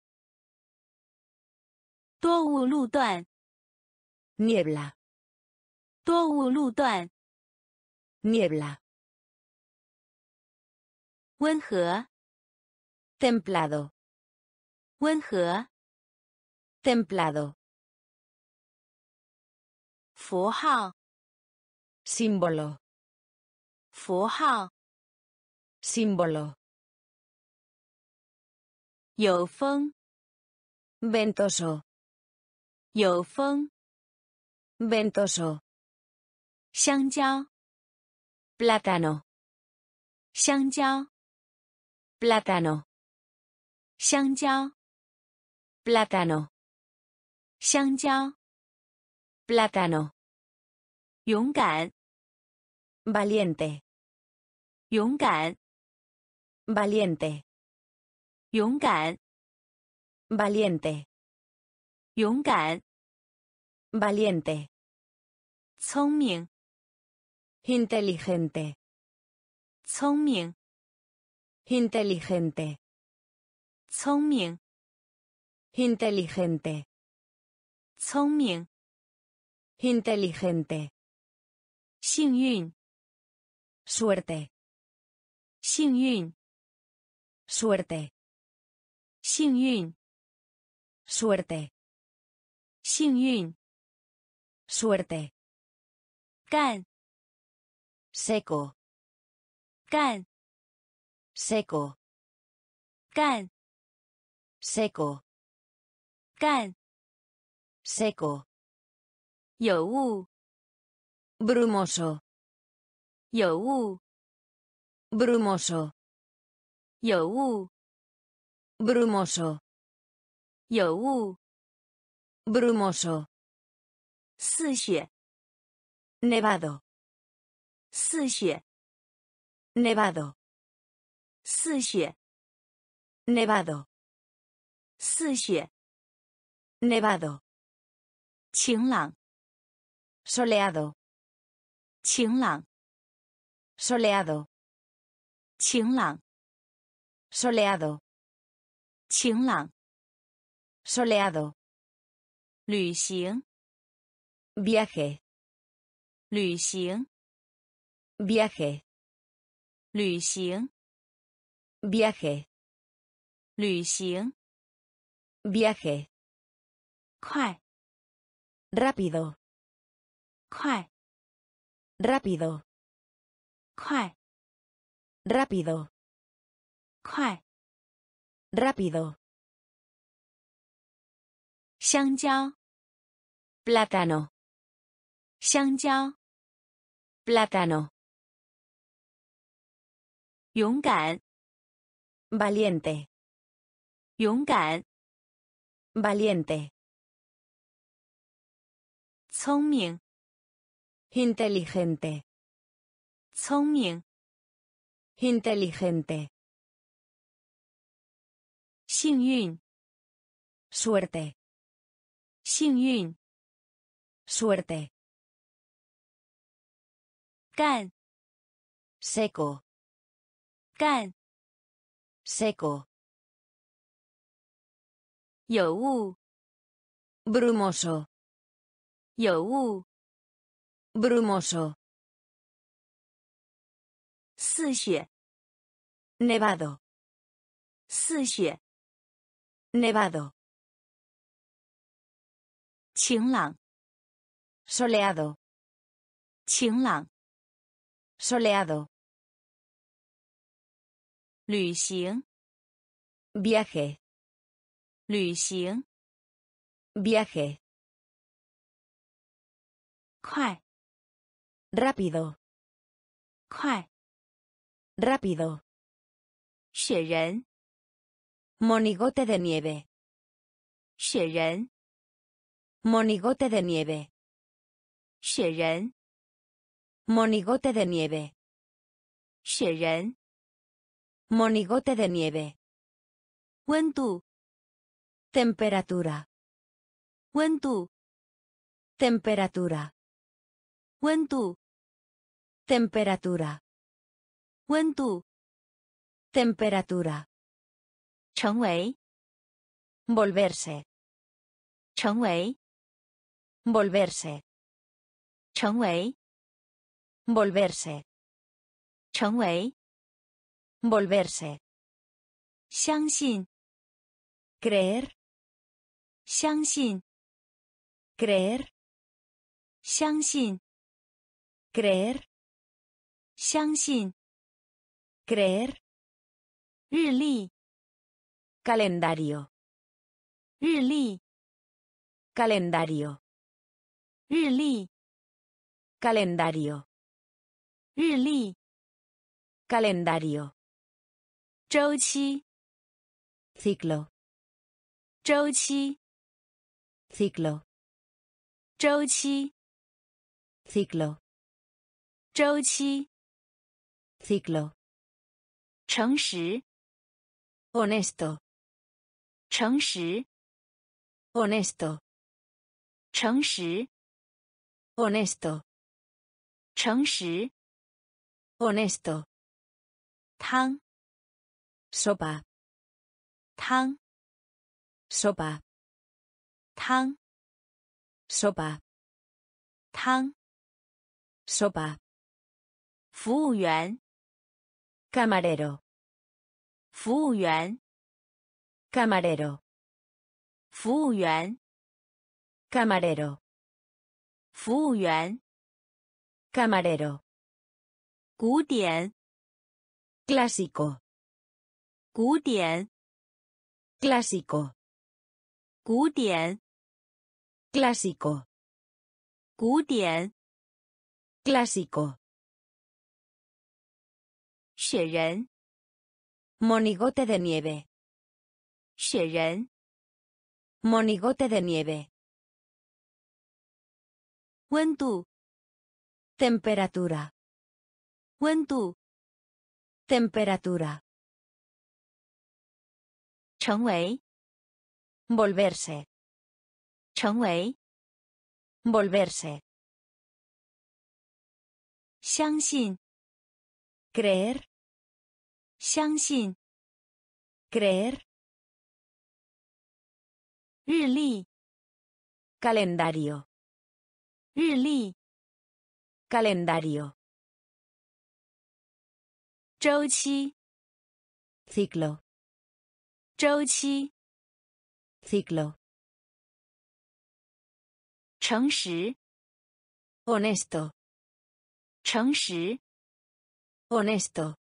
多雾路段
niebla,
多雾路段
niebla,
温和
templado,
温和
templado,
符号
símbolo,
符号
símbolo,
有风
ventoso,
有风
ventoso,
香蕉
plátano,
香蕉
plátano,
香蕉
plátano,
香蕉
plátano,
勇敢
valiente,
勇敢
valiente,
勇敢
valiente,
勇敢
valiente,
聪明
inteligente,
聪明
inteligente,
聪明
inteligente,
聪明
inteligente,
幸运
suerte,
幸运
suerte,
幸运
suerte,
幸运
suerte,
干
seco,
干
seco,
干
seco,
干
seco,
有雾
brumoso,
有雾
brumoso,
有雾
brumoso,
有雾
brumoso,
似雪
nevado,
似雪
nevado,
似雪
nevado,
似雪
nevado,
晴朗
soleado,
晴朗
soleado,
晴朗
soleado,
晴朗
soleado,
旅行
viaje,
旅行
viaje,
旅行
viaje,
旅行
viaje,
快
rápido,
快
rápido,
快
rápido,
快
rápido,
香蕉
plátano,
香蕉
plátano,
勇敢
valiente,
勇敢
valiente,
聪明
inteligente,
聪明
inteligente,
幸运
suerte,
幸运
suerte,
干
seco,
干
seco,
有雾
brumoso,
有雾
brumoso,
似雪
nevado,
似雪
nevado,
晴朗
soleado,
晴朗
soleado,
旅行
viaje,
旅行
viaje,
快
rápido,
快
rápido,
雪人
monigote de nieve,
雪人
monigote de nieve,
雪人
monigote de nieve,
雪人
monigote de nieve,
温度
temperatura,
温度
temperatura,
温度
temperatura,
温度
temperatura,
成为
volverse,
成为
volverse,
成为
volverse,
成为
volverse,
相信
creer,
相信
creer,
相信
creer,
相信
creer,
日历
calendario,
日历
calendario,
日历
calendario,
日历
calendario,
周期
ciclo,
周期
ciclo,
周期
ciclo,
周期
ciclo,
诚实
honesto,
诚实
honesto,
诚实
honesto,
诚实
honesto,
汤
sopa,
汤
sopa,
汤
sopa,
汤
sopa,
服务员
camarero,
服务员
camarero,
服务员
camarero,
服务员
camarero,
古典
clásico,
古典
clásico,
古典
clásico,
古典
clásico,
雪人
monigote de nieve,
雪人
monigote de nieve,
温度
temperatura,
温度
temperatura,
成为
volverse,
成为
volverse,
相信
creer,
相信
creer,
日历
calendario,
日历
calendario,
周期
ciclo,
周期，
Ciclo.
诚实，
Honesto.
诚实，
Honesto.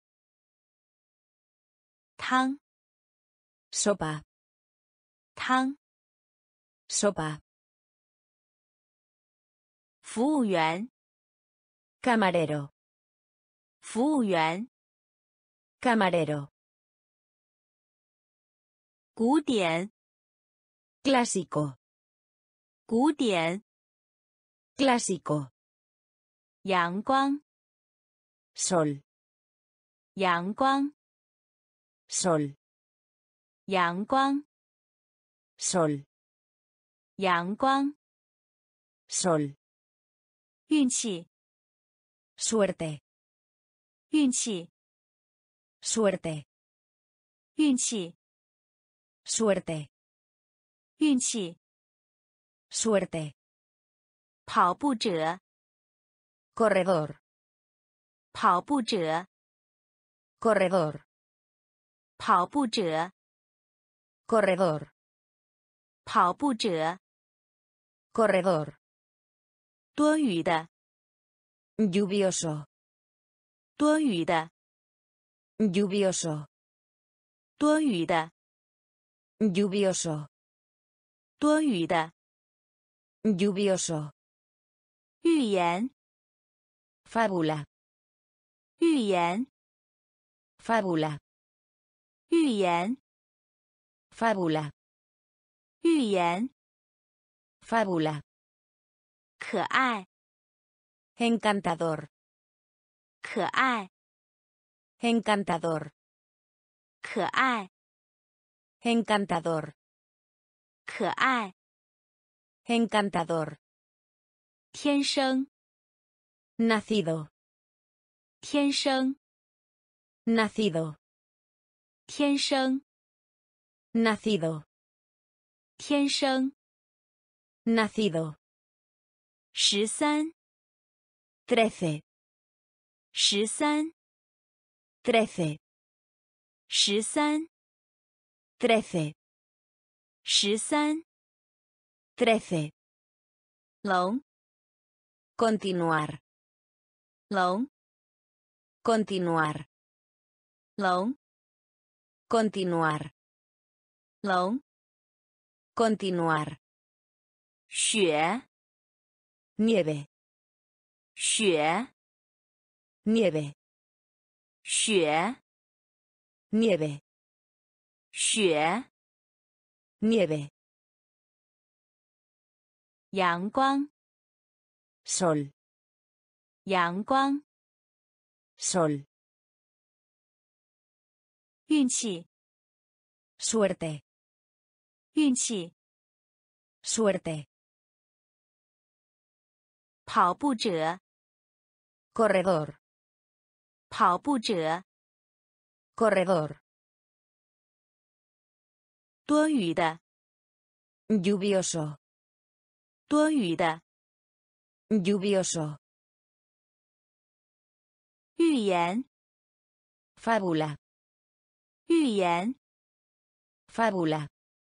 汤，
Sopa.
汤，
Sopa.
服务员，
Camarero.
服务员，
Camarero.
古典，
Clásico.
古典，
Clásico.
阳光，
Sol.
阳光，
Sol.
阳光，
Sol.
阳光，
Sol.
运气，
Suerte.
运气，
Suerte.
运气，
Suerte.
运气，
Suerte.
跑步者，
Corredor.
跑步者，
Corredor.
跑步者，
Corredor.
跑步者，
Corredor.
多余的，
Lluvioso.
多余的，
Lluvioso.
多余的，
Lluvioso.
多余的，
Lluvioso.
预言，
Fábula.
预言，
Fábula.
预言，
Fábula.
预言，
Fábula.
可爱，
Encantador.
可爱，
Encantador.
可爱，
Encantador.
可爱，
Encantador.
天生，
Nacido.
天生，
Nacido.
天生，
Nacido.
天生，
Nacido.
13，
13.
13，
13.
13，
13.
13，
13.
龙，
Continuar.
龙，
Continuar.
龙，
Continuar.
龙，
Continuar.
雪，
Nieve.
雪，
Nieve.
雪，
Nieve.
雪，
Nieve.
阳光，
Sol.
阳光，
Sol.
运气，
Suerte.
运气，
Suerte.
跑步者，
Corredor.
跑步者，
Corredor.
多余的，
Lluvioso.
多余的，
Lluvioso.
预言，
Fábula.
预言，
Fábula.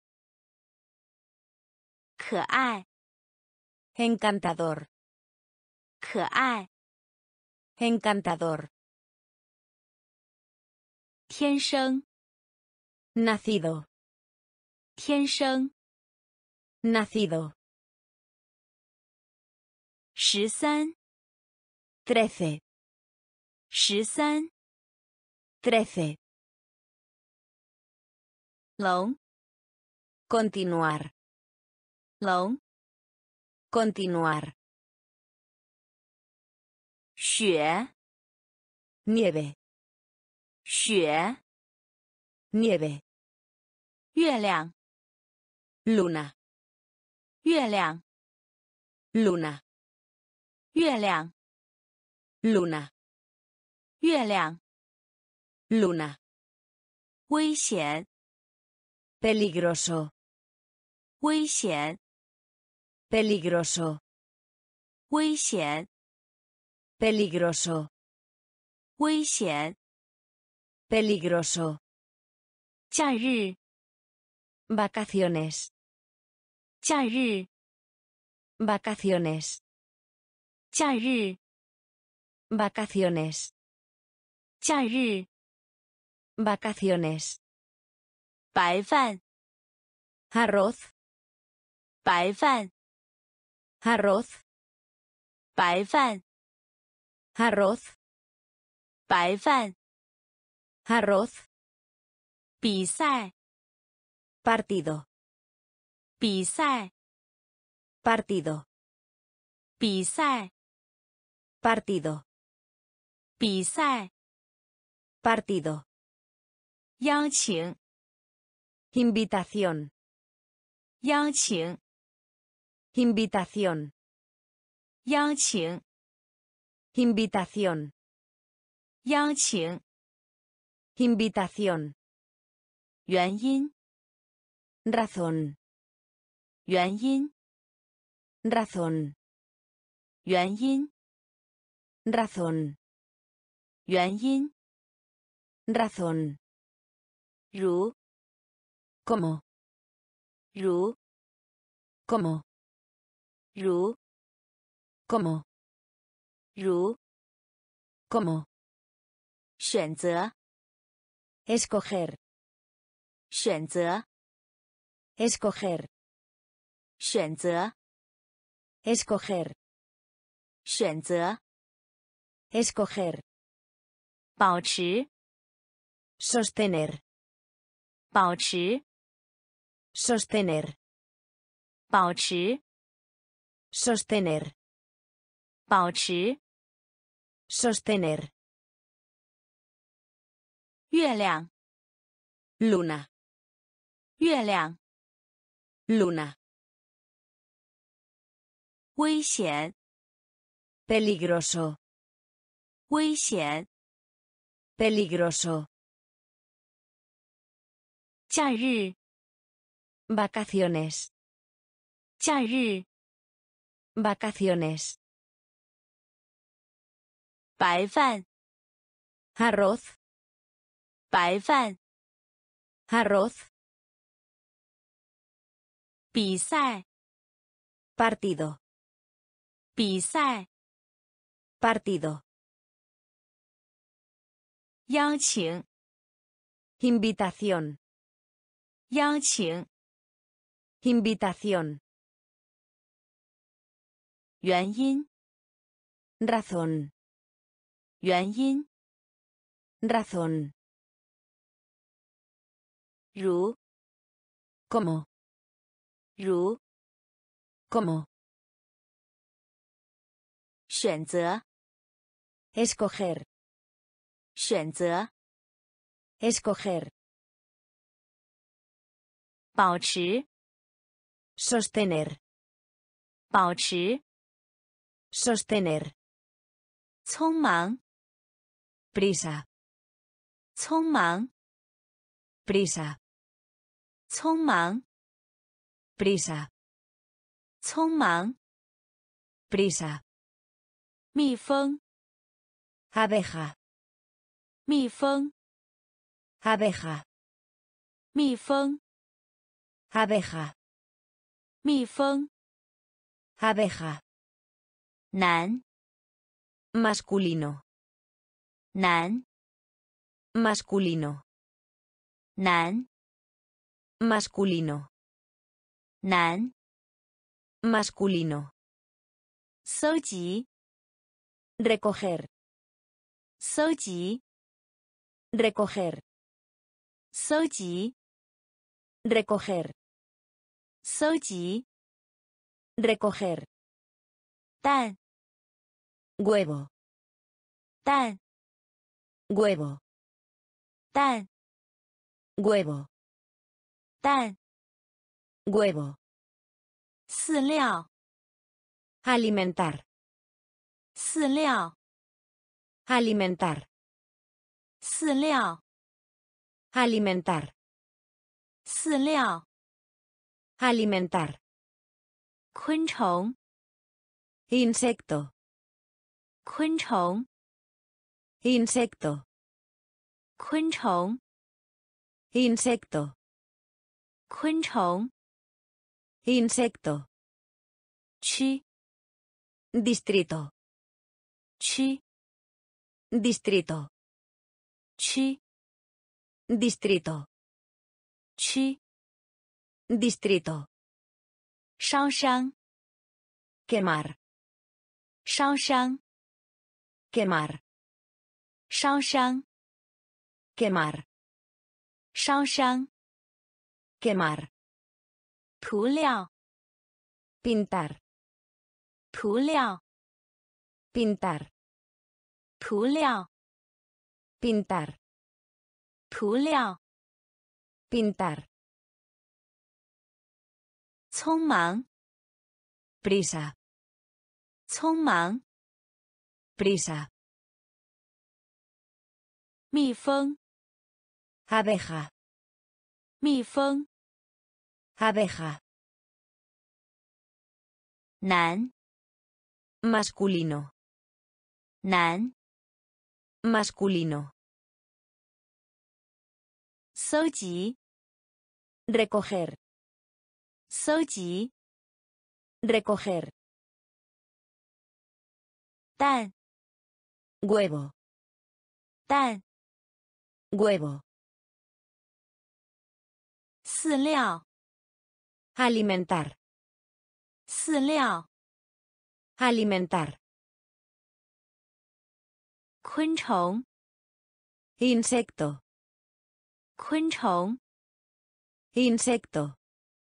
可爱，
Encantador.
可爱，
Encantador.
天生，
Nacido.
天生，
Nacido.
13，
13.
13，
13.
龙，
Continuar.
龙，
Continuar.
雪，
Nieve.
雪，
Nieve.
月亮，
Luna.
月亮，
Luna.
月亮，
Luna.
月亮，
Luna.
危险，
Peligroso.
危险，
Peligroso.
危险，
Peligroso.
危险，
Peligroso.
假日，
Vacaciones.
假日，
Vacaciones.
假日，
Vacaciones.
假日，
Vacaciones.
白饭，
Arroz.
白饭，
Arroz.
白饭，
Arroz.
白饭，
Arroz.
比赛，
Partido.
比赛，
Partido.
比赛，
Partido.
比赛，
Partido.
邀请，
Invitación.
邀请，
Invitación.
邀请，
Invitación.
邀请，
Invitación.
原因，
Razón.
原因，
Razón.
原因，
Razón.
原因，
Razón.
如，
Como.
如，
Como.
如，
Como.
如，
Como.
选择，
Escoger.
选择，
Escoger.
选择，
Escoger.
选择，
Escoger.
保持，
Sostener.
保持，
Sostener.
保持，
Sostener.
保持，
Sostener.
月亮，
Luna.
月亮，
Luna.
危险，
Peligroso.
危险，
Peligroso.
假日，
Vacaciones.
假日，
Vacaciones.
白饭，
Arroz.
白饭，
Arroz.
比赛，
Partido.
比赛，
Partido.
邀请，
Invitación.
邀请，
Invitación.
原因，
Razón.
原因，
Razón.
如，
Como.
如，
Como.
选择，
Escoger.
选择，
Escoger.
保持，
Sostener.
保持，
Sostener.
匆忙，
Prisa.
匆忙，
Prisa.
匆忙，
Prisa.
匆忙，
Prisa.
蜜蜂，
Abeja.
蜜蜂，
Abeja.
蜜蜂，
Abeja.
蜜蜂，
Abeja.
男，
Masculino.
男，
Masculino.
男，
Masculino.
男，
Masculino.
搜集，
Recoger.
搜集，
Recoger.
搜集，
Recoger.
搜集，
Recoger.
蛋，
Huevo.
蛋，
Huevo.
蛋，
Huevo.
蛋，
Huevo.
饲料，
Alimentar.
饲料，
Alimentar.
饲料，
Alimentar.
饲料，
Alimentar.
昆虫，
Insecto.
昆虫，
Insecto.
昆虫，
Insecto.
昆虫
insecto,
区
distrito,
区
distrito,
区
distrito,
区
distrito,
烧伤
quemar,
烧伤
quemar,
烧伤
quemar,
烧伤
quemar,
涂料
pintar,
涂料
pintar,
涂料
pintar,
涂料
pintar,
匆忙
prisa,
匆忙
prisa,
蜜蜂
abeja,
蜜蜂
abeja,
男
masculino,
男
masculino,
搜集
recoger,
搜集
recoger,
蛋
huevo,
蛋
huevo,
饲料
alimentar,
饲料
alimentar,
昆虫
insecto,
昆虫
insecto,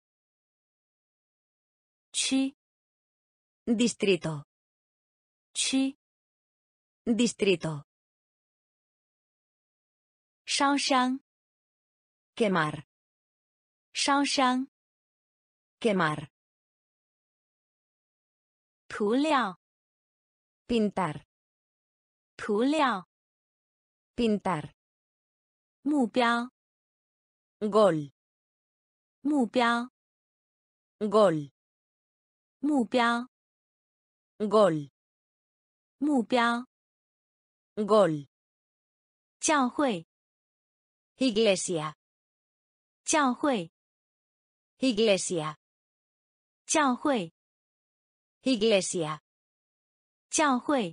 区
distrito,
区
distrito,
烧伤
quemar,
烧伤
quemar,
涂料
pintar,
涂料
pintar,
目标
gol,
目标
gol,
目标
gol,
目标
gol,
教会
iglesia,
教会
iglesia,
教会
iglesia,
教会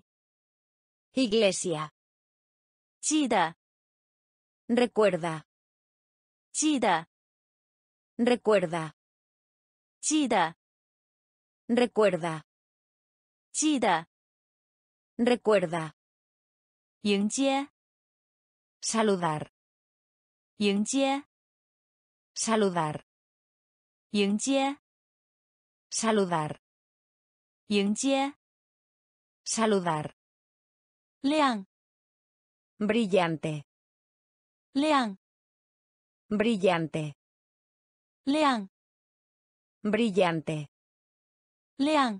iglesia,
记得
recuerda,
记得
recuerda,
记得
recuerda,
记得
recuerda,
迎接
saludar,
迎接
saludar,
迎接
saludar,
迎接
saludar,
亮
brillante,
亮
brillante,
亮
brillante,
亮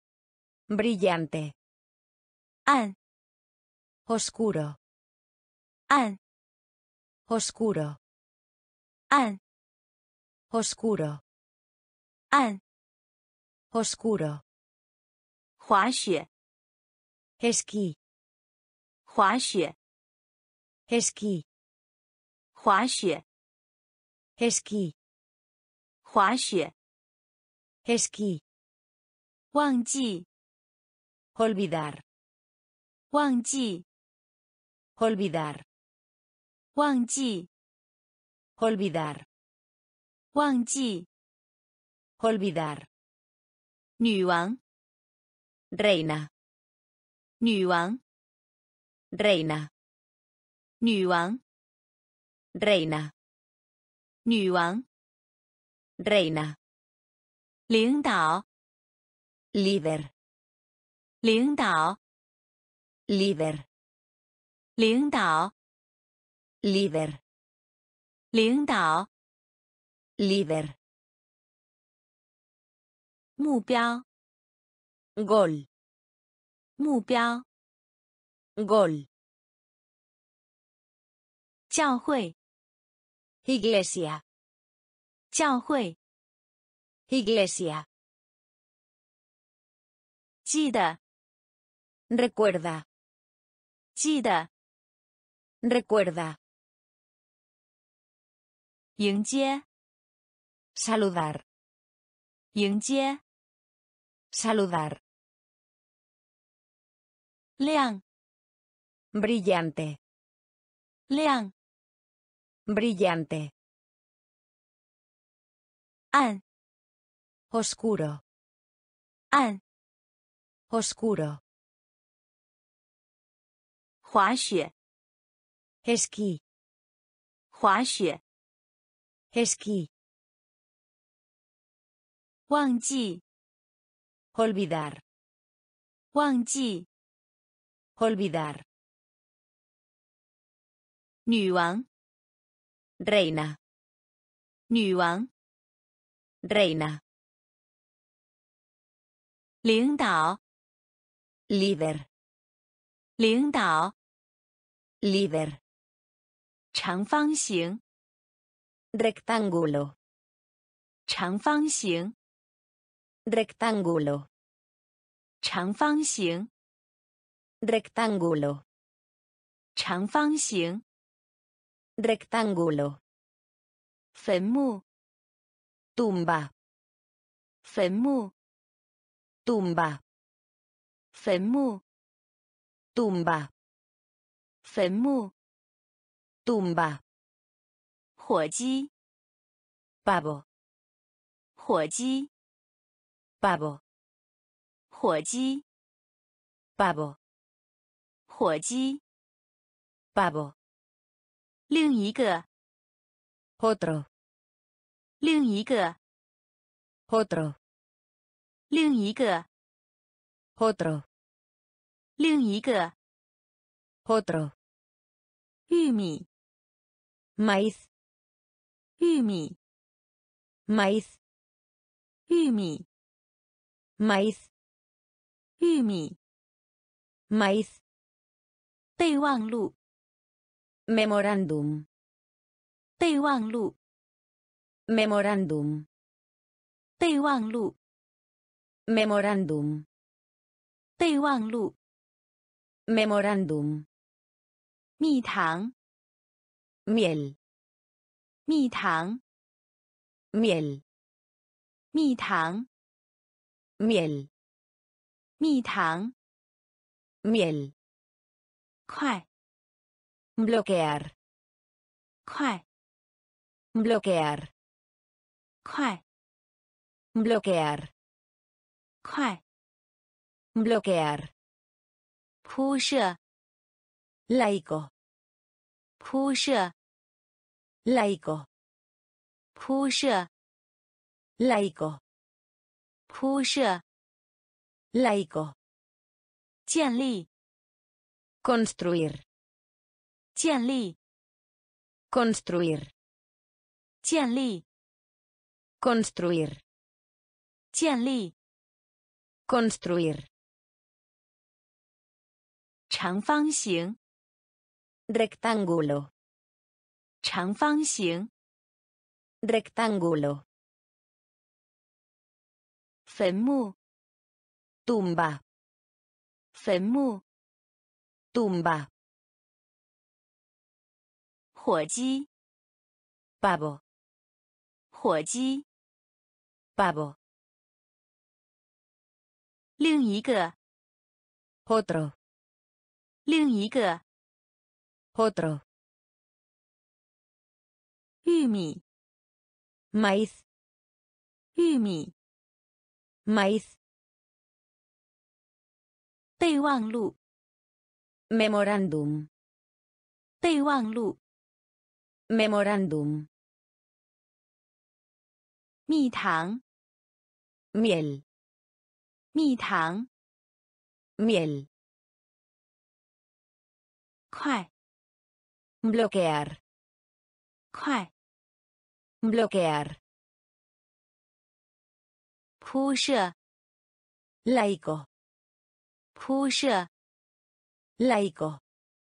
brillante,
暗
oscuro,
暗
oscuro,
暗
oscuro,
暗
oscuro,
滑雪
esquí,
滑雪
esquí,
滑雪
esquí,
滑雪
esquí,
忘记
olvidar,
忘记
olvidar,
忘记
olvidar,
忘记
olvidar,
女王
reina,
女王
reina,
女王
reina,
女王
reina,
领导
líder,
领导
líder,
领导
líder,
领导
líder,
目标
gol,
目标
gol,
教会
iglesia,
教会
iglesia,
记得
recuerda,
记得
recuerda,
迎接
Saludar.
迎接
Saludar.
亮
Brillante.
亮
Brillante.
暗
Oscuro.
暗
Oscuro.
滑雪
Esquí.
滑雪
Esquí.
忘记
Olvidar.
忘记
Olvidar.
女王
Reina.
女王
Reina.
领导
Líder.
领导
Líder.
长方形
Rectángulo.
长方形
Rectángulo.
长方形
Rectángulo.
长方形
Rectángulo.
坟墓
Tumba.
坟墓
Tumba.
坟墓
Tumba.
坟墓
Tumba.
火鸡
Pavo.
火鸡
Pavo.
火鸡
Pavo.
火鸡
Pavo.
另一个
Otro.
另一个
Otro.
另一个
Otro.
另一个
Otro.
玉米
Maíz.
玉米
Maíz.
玉米
Maíz.
玉米
Maíz.
备忘录
Memorándum.
备忘录
Memorándum.
备忘录
Memorándum.
备忘录
Memorándum.
蜜糖
Miel.
蜜糖
Miel.
蜜糖
Miel.
蜜糖
Miel.
快
Bloquear.
快
Bloquear.
快
Bloquear.
快
Bloquear.
铺设
Laico.
铺设
Laico.
铺设
Laico.
铺设
Laico.
建立
Construir.
建立
Construir.
建立
Construir.
建立
Construir.
长方形
Rectángulo.
长方形
Rectángulo.
坟墓
Tumba.
坟墓
Tumba.
火鸡
Pavo.
火鸡
Pavo.
另一个
Otro.
另一个
Otro.
玉米
Maíz.
玉米
Maíz.
备忘录
Memorándum.
备忘录
Memorándum.
蜜糖
Miel.
蜜糖
Miel.
快
Bloquear.
快
Bloquear.
铺设
Laico.
铺设
Laico.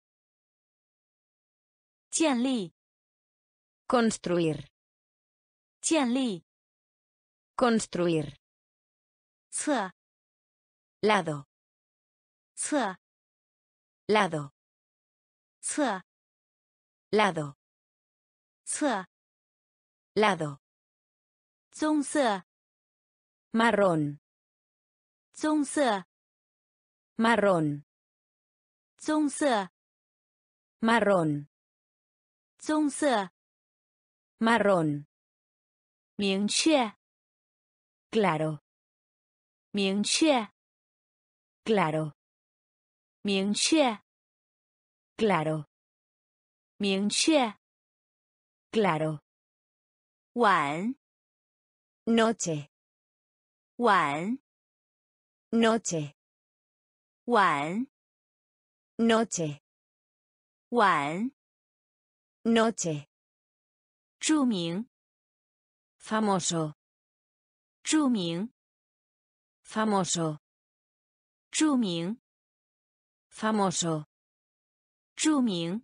建立
Construir.
建立
Construir.
侧
Lado.
侧
Lado.
侧
Lado.
侧
Lado.
棕色
marrón,
棕色
marrón,
棕色
marrón,
棕色
marrón,
明确
claro,
明确
claro,
明确
claro,
明确
claro,
晚
noche,
晚
noche,
晚
noche,
晚
noche,
著名
famoso,
著名
famoso,
著名
famoso,
著名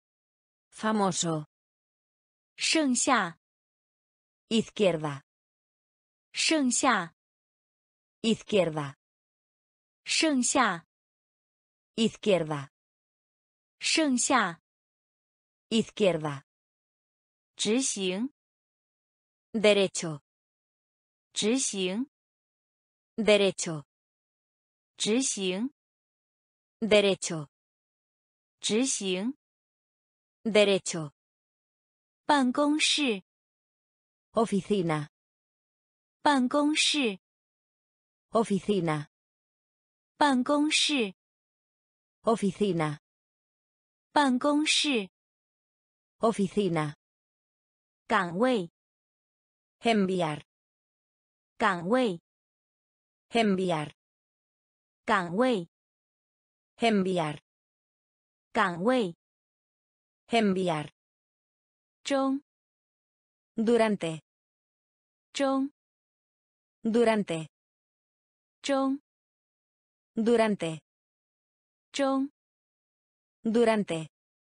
famoso,
盛夏
izquierda,
盛夏
izquierda,
盛夏
izquierda,
盛夏
izquierda,
执行
derecho,
执行
derecho,
执行
derecho,
执行
derecho,
办公室
oficina,
办公室
oficina,
办公室
oficina,
办公室
oficina,
岗位
enviar,
岗位
enviar,
岗位
enviar,
岗位
enviar,
中
durante,
中
durante,
中
durante,
中
durante,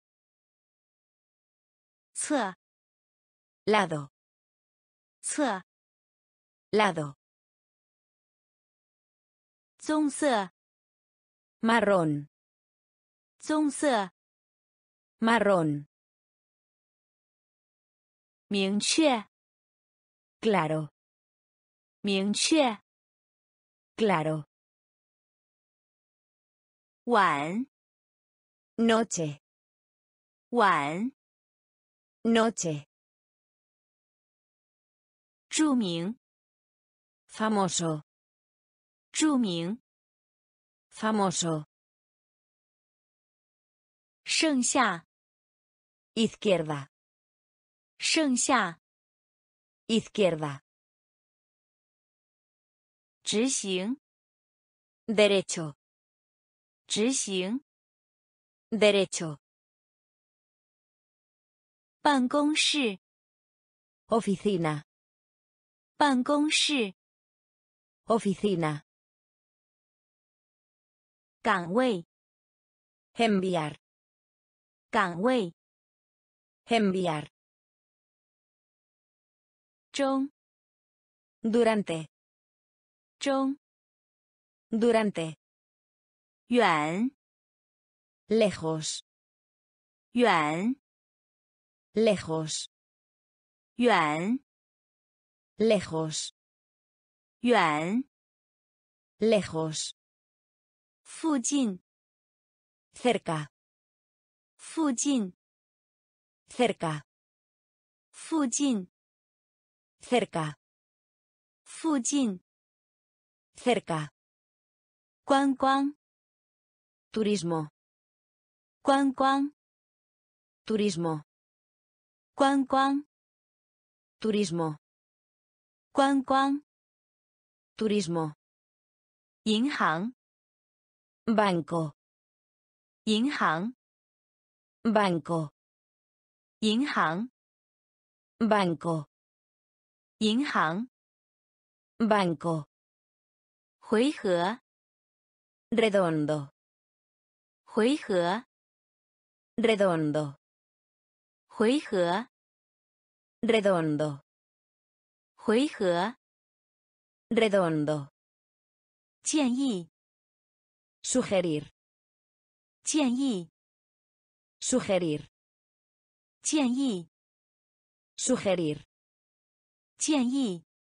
侧
lado,
侧
lado,
棕色
marrón,
棕色
marrón,
明确
claro,
明确
claro,
晚
noche,
晚
noche,
著名
famoso,
著名
famoso,
盛夏
izquierda,
盛夏
izquierda,
执行
derecho,
执行
derecho,
办公室
oficina,
办公室
oficina,
岗位
enviar,
岗位
enviar,
中
durante,
中
durante,
远
lejos,
远
lejos,
远
lejos,
远
lejos,
附近
cerca,
附近
cerca,
附近
cerca,
附近
cerca,
观光
turismo,
观光
turismo,
观光
turismo,
观光
turismo,
银行
banco,
银行
banco,
银行
banco,
银行
banco,
回合
redondo,
回合
redondo,
回合
redondo,
回合
redondo,
建议
sugerir,
建议
sugerir,
建议
sugerir,
建议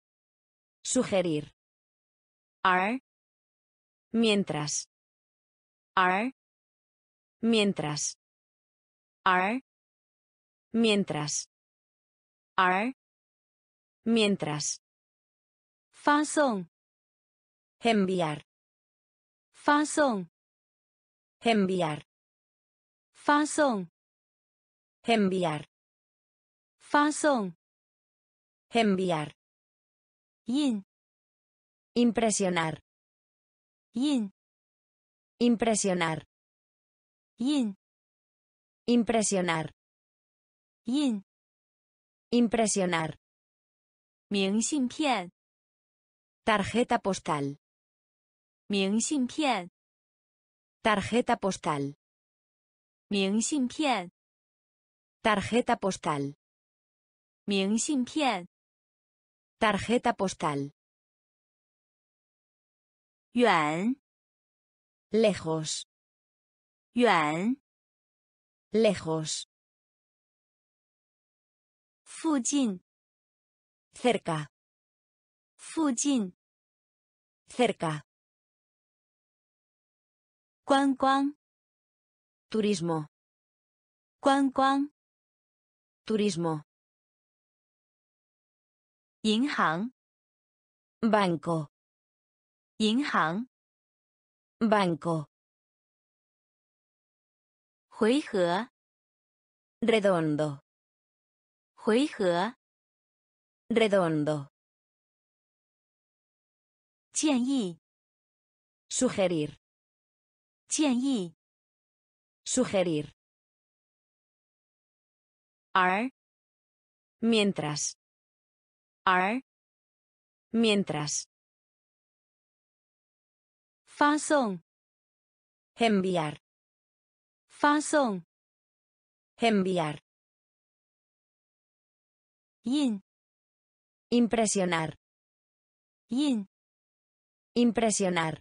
Sugerir.
而
Mientras.
而
Mientras.
而
Mientras.
而
Mientras.
发送
Enviar.
发送
Enviar.
发送
Enviar.
发送
Enviar.
印
Impresionar.
印
Impresionar.
印
Impresionar.
印
Impresionar.
明信片
Tarjeta postal.
明信片
Tarjeta postal.
明信片
Tarjeta postal.
明信片
Tarjeta postal.
远
Lejos.
远
Lejos.
附近
Cerca.
附近
Cerca.
观光
Turismo.
观光
Turismo.
银行
Banco.
银行
Banco.
回合
Redondo.
回合
Redondo.
建议
Sugerir.
建议
Sugerir.
而
Mientras.
而
Mientras.
发送
Enviar.
发送
Enviar.
印
Impresionar.
印
Impresionar.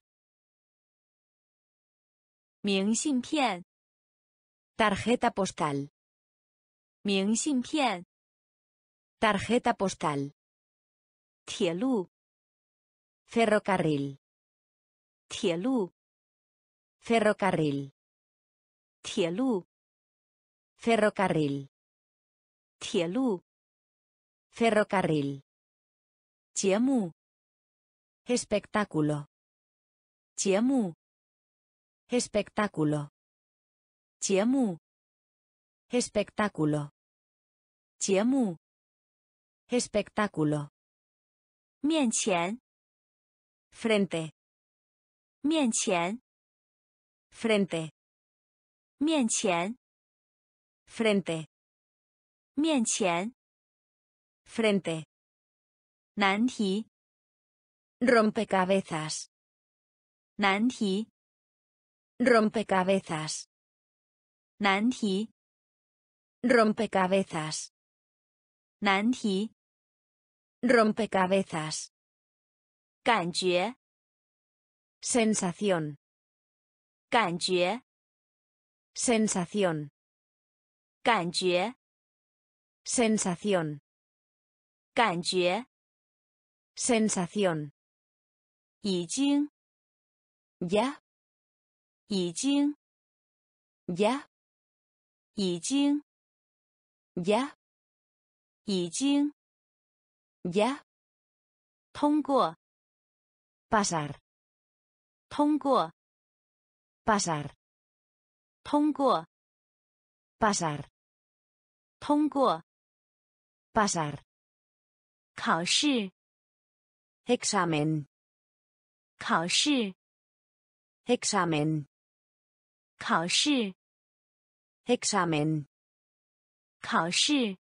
明信片
Tarjeta postal.
明信片
Tarjeta postal.
铁路
Ferrocarril.
铁路
Ferrocarril.
铁路
Ferrocarril.
铁路
Ferrocarril.
节目
Espectáculo.
节目
Espectáculo.
节目
Espectáculo.
节目
Espectáculo.
面前
Frente.
面前
Frente.
面前
Frente.
面前
Frente.
难题
Rompecabezas.
难题
Rompecabezas.
难题
Rompecabezas.
难题
Rompecabezas.
感觉
Sensación.
感觉
Sensación.
感觉
Sensación.
感觉
Sensación.
已经
Ya.
已经
Ya.
已经
Ya.
已经
Ya.
通过
Pasar.
通过
Pasar.
通过
Pasar.
通过
Pasar.
考试
Examen.
考试
Examen.
考试
Examen.
考试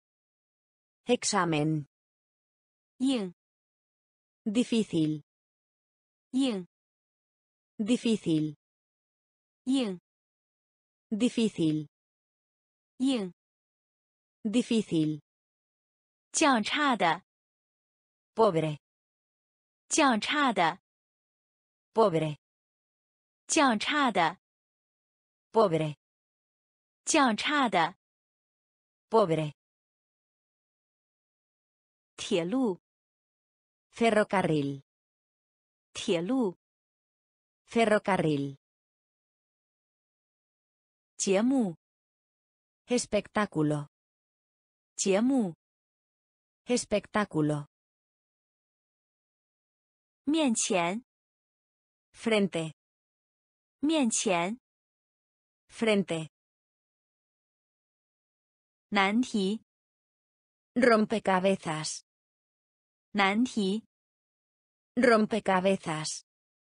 Examen.
硬
Difícil.
硬
Difícil.
硬
Difícil.
硬
Difícil.
较差的
Pobre.
较差的
Pobre.
较差的
Pobre.
较差的
Pobre.
铁路
Ferrocarril.
铁路
Ferrocarril.
节目
Espectáculo.
节目
Espectáculo.
面前
Frente.
面前
Frente.
难题
Rompecabezas.
难题
Rompecabezas.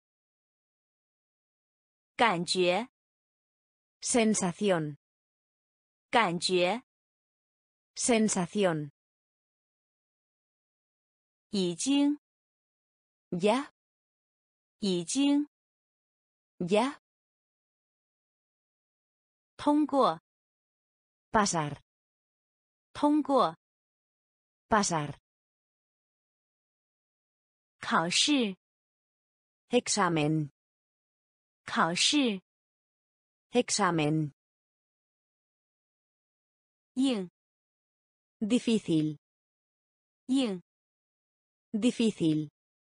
感觉
Sensación.
感觉
Sensación.
已经
Ya.
已经
Ya.
通过
Pasar.
通过
Pasar.
考试
Examen.
考试
Examen.
硬
Difícil.
硬
Difícil.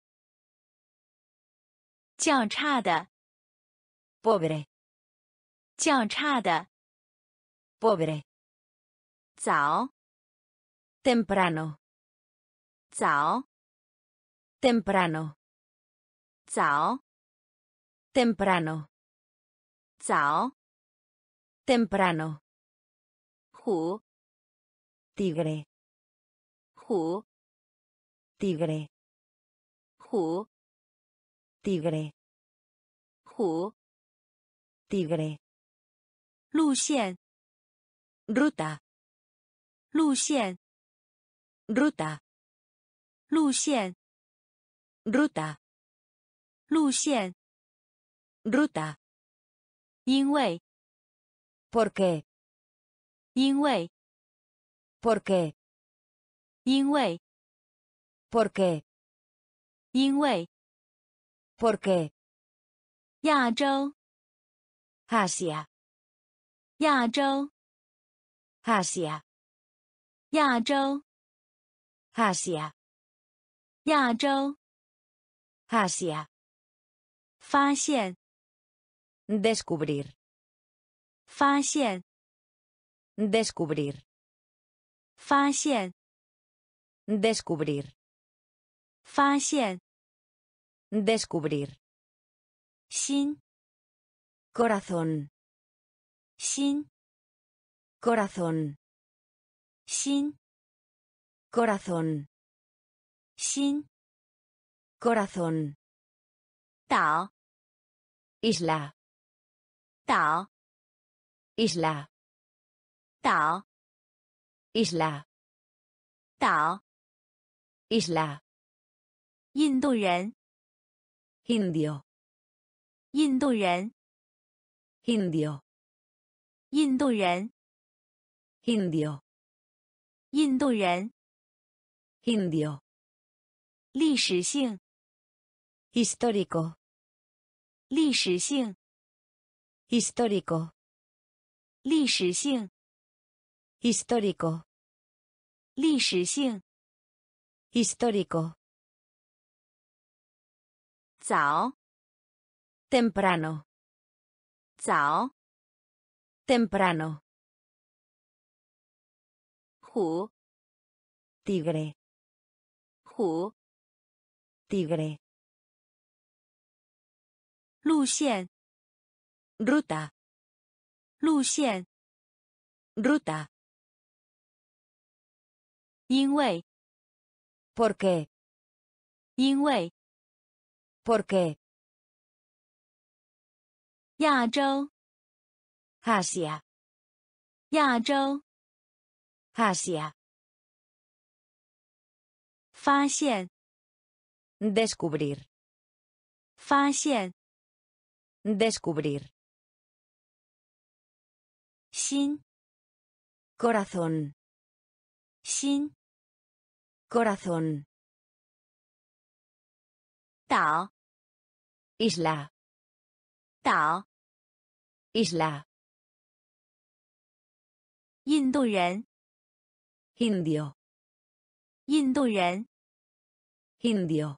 较差的
Pobre.
较差的
Pobre.
早
Temprano.
早
Temprano.
早
Temprano.
早
Temprano.
虎
Tigre.
虎
Tigre.
虎
Tigre.
虎
Tigre.
路线
Ruta.
路线
Ruta.
路线
Ruta.
路线
Ruta.
因为
¿Por qué?
因为
¿Por qué?
因为
¿Por qué?
因为
¿Por qué?
亚洲
Asia.
亚洲
Asia.
亚洲
Asia.
亚洲
Asia.
发现
Descubrir.
发现
Descubrir.
发现
Descubrir.
发现
Descubrir.
心
Corazón.
心
Corazón.
心
Corazón.
心
Corazón.
岛
Isla.
岛
Isla.
岛
Isla.
岛
Isla.
印度人
Indio.
印度人
Indio.
印度人
Indio.
印度人
Indio.
历史性
Histórico.
历史性
Histórico.
历史性
Histórico.
历史性
Histórico.
早
Temprano.
早
Temprano.
虎
Tigre.
虎
Tigre.
路线
Ruta.
路线
Ruta.
因为
¿Por qué?
因为
¿Por qué?
亚洲
Asia.
亚洲
Asia.
发现
Descubrir.
发现
Descubrir.
心
Corazón.
心
Corazón.
岛
Isla.
岛
Isla.
印度人
Indio.
印度人
Indio.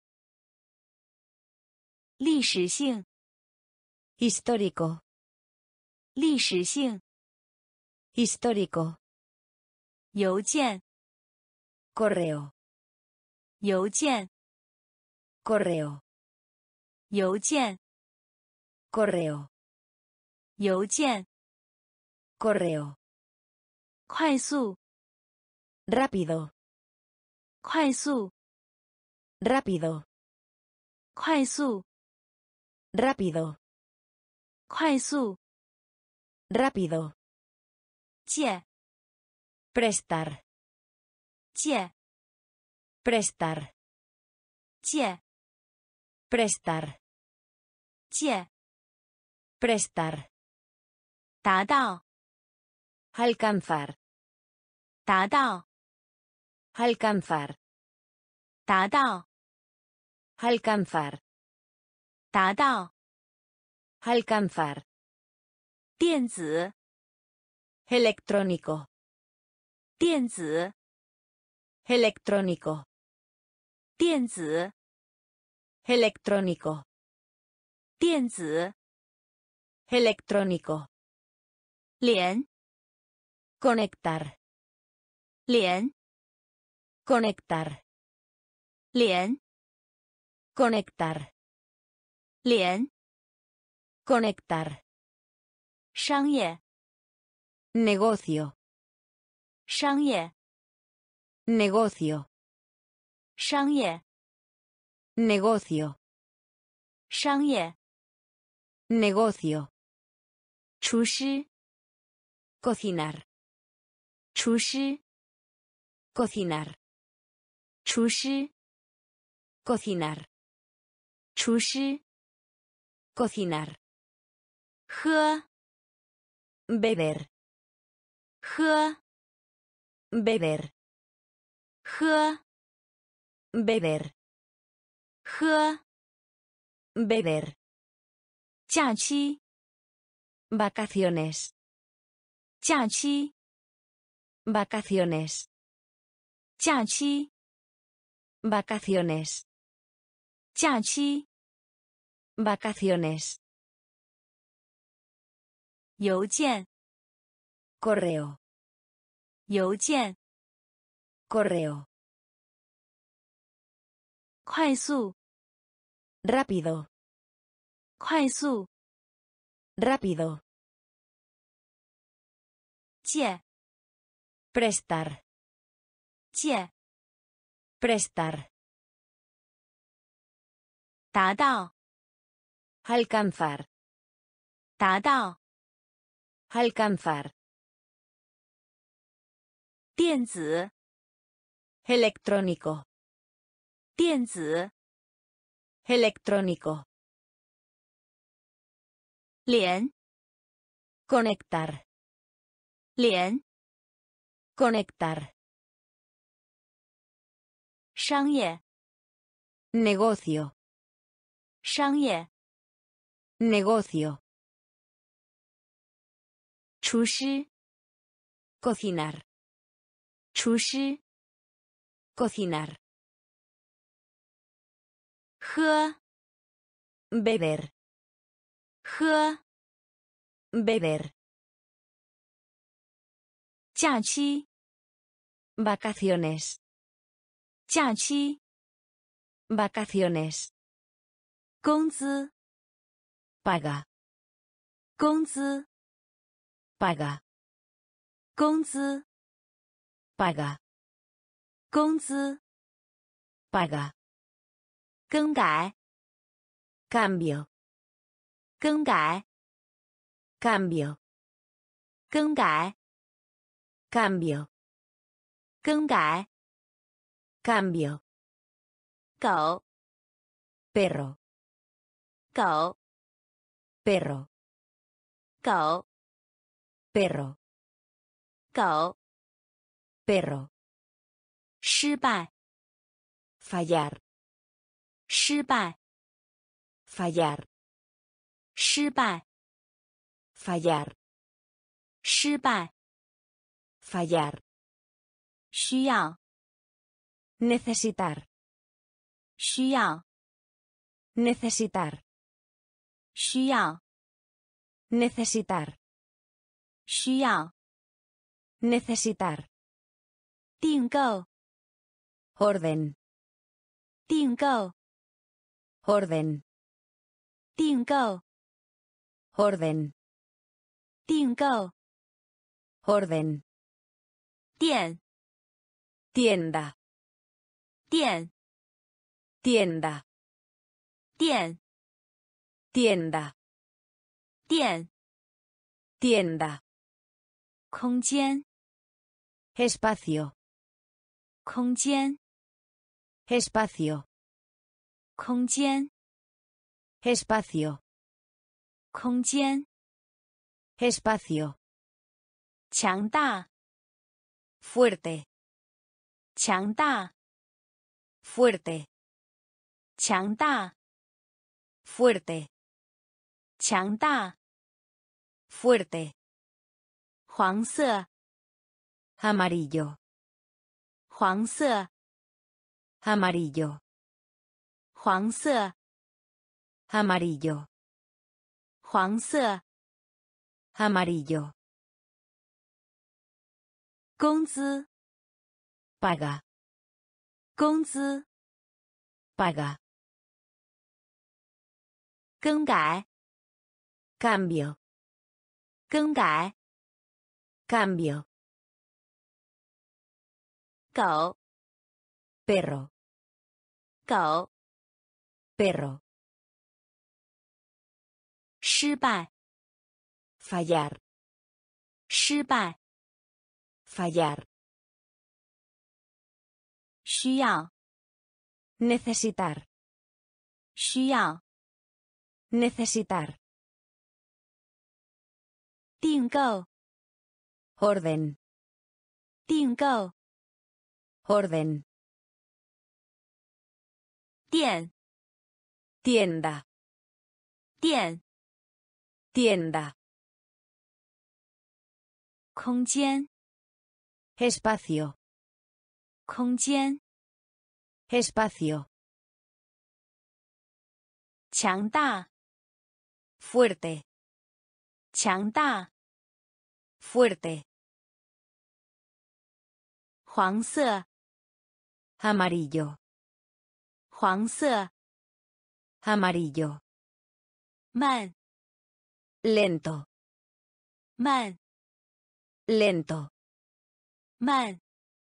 历史性，
Histórico.
历史性，
Histórico.
邮件，
Correo.
邮件，
Correo.
邮件，
Correo.
邮件，
Correo.
快速，
Rápido.
快速，
Rápido.
快速，
Rápido.
快速，
Rápido.
借，
Prestar.
借，
Prestar.
借，
Prestar.
借，
Prestar.
达到，
Alcanzar.
达到，
Alcanzar.
达到，
Alcanzar.
达到，
Alcanzar.
电子，
Electrónico.
电子，
Electrónico.
电子，
Electrónico.
电子，
Electrónico.
连，
Conectar.
连，
Conectar.
连，
Conectar.
连，
Conectar.
商业，
Negocio.
商业，
Negocio.
商业，
Negocio.
商业，
Negocio.
厨师，
Cocinar.
厨师，
Cocinar.
厨师，
Cocinar.
厨师，
Cocinar.
喝，
Beber.
喝，
Beber.
喝，
Beber.
喝，
Beber.
假期，
Vacaciones.
假期，
Vacaciones.
假期，
Vacaciones.
假期，
Vacaciones.
邮件，
Correo.
邮件，
Correo.
快速，
Rápido.
快速，
Rápido.
借，
Prestar.
借，
Prestar.
达到，
Alcanzar.
达到，
Alcanzar.
电子，
Electrónico.
电子，
Electrónico.
连，
Conectar.
连，
Conectar.
商业，
Negocio.
商业，
Negocio.
厨师，
Cocinar.
厨师，
Cocinar.
喝，
Beber.
喝，
Beber.
假期，
Vacaciones.
假期，
Vacaciones.
工资，
Paga.
工资，
Paga.
工资，
Paga.
工资，
Paga.
更改，
Cambio.
更改，
Cambio.
更改，
Cambio.
更改，
Cambio.
狗，
Perro.
狗，
Perro.
狗，
Perro.
狗，
Perro.
失败，
Fallar.
失败，
Fallar.
失败，
Fallar.
失败，
Fallar.
需要，
Necesitar.
需要
necesitar,
需要
necesitar,
需要
necesitar,
订购
orden,
订购
orden,
订购
orden,
订购
orden,
店
tienda,
店
tienda,
店
tienda,
店
tienda,
空间
espacio,
空间
espacio,
空间
espacio,
空间
espacio,
强大
fuerte,
强大
fuerte,
强大
fuerte,
强大
fuerte,
黄色
amarillo,
黄色
amarillo,
黄色
amarillo,
黄色
amarillo,
工资
paga,
工资
paga,
更改
cambio,
更改
cambio,
狗
perro,
狗
perro,
失败
fallar,
失败
fallar,
需要
necesitar,
需要
necesitar,
订购
orden,
订购
orden,
店
tienda,
店
tienda,
空间
espacio,
空间
espacio,
强大
fuerte,
强大
fuerte,
黄色
amarillo,
黄色
amarillo,
慢
lento,
慢
lento,
慢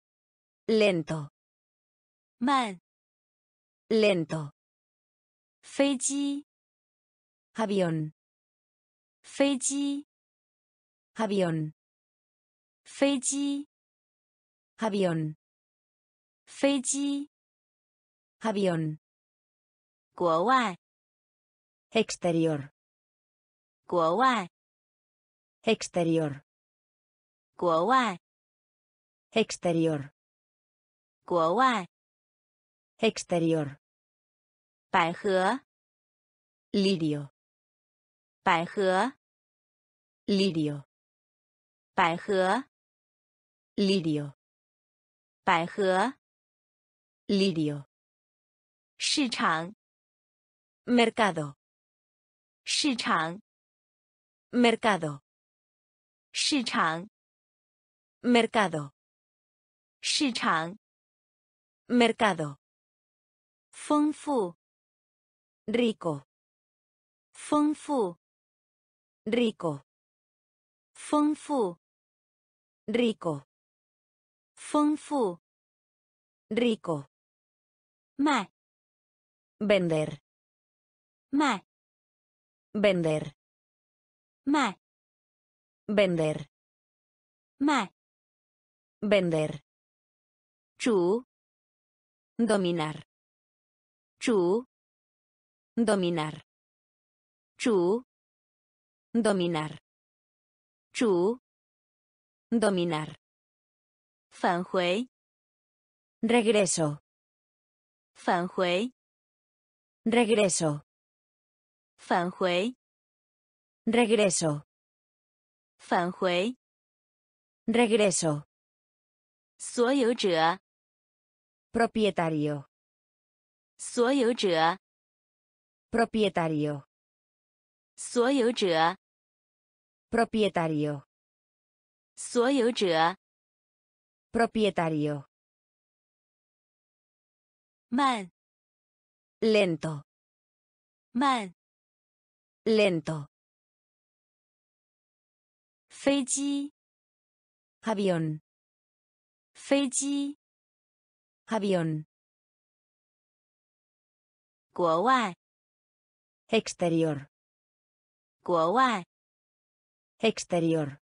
lento,
慢
lento,
飞机
avión,
飞机
avión,
飞机
avión,
飞机
avión,
国外
exterior,
国外
exterior,
国外
exterior,
国外
exterior,
百合
lirio,
百合
lirio,
百合
lirio,
百合
lirio,
市场
mercado,
市场
mercado,
市场
mercado,
市场
mercado,
丰富
rico,
丰富
rico,
丰富
rico,
丰富
rico,
卖
vender,
卖
vender,
卖
vender,
卖
vender,
煮
dominar,
煮
dominar,
煮
dominar,
煮
dominar,
返回
regreso,
返回
regreso,
返回
regreso,
返回
regreso,
所有者
propietario,
所有者，
propietario,
所有者，
propietario,
所有者，
propietario,
慢，
lento,
慢，
lento,
飞机，
avión,
飞机，
avión,
国外，
exterior,
国外，
exterior,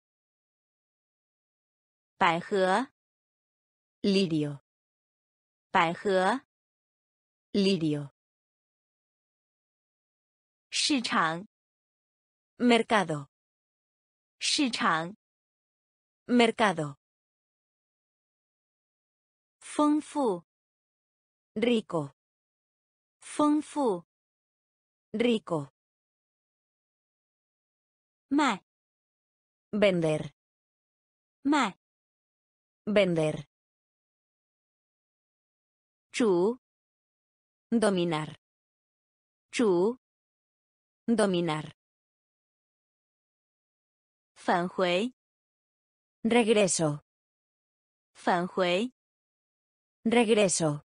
百合，
lirio,
百合，
lirio,
市场，
mercado,
市场，
mercado,
丰富，
rico,
丰富，
rico,
卖，
vender,
卖，
vender,
主，
dominar,
主，
dominar,
返回，
regreso,
返回，
regreso,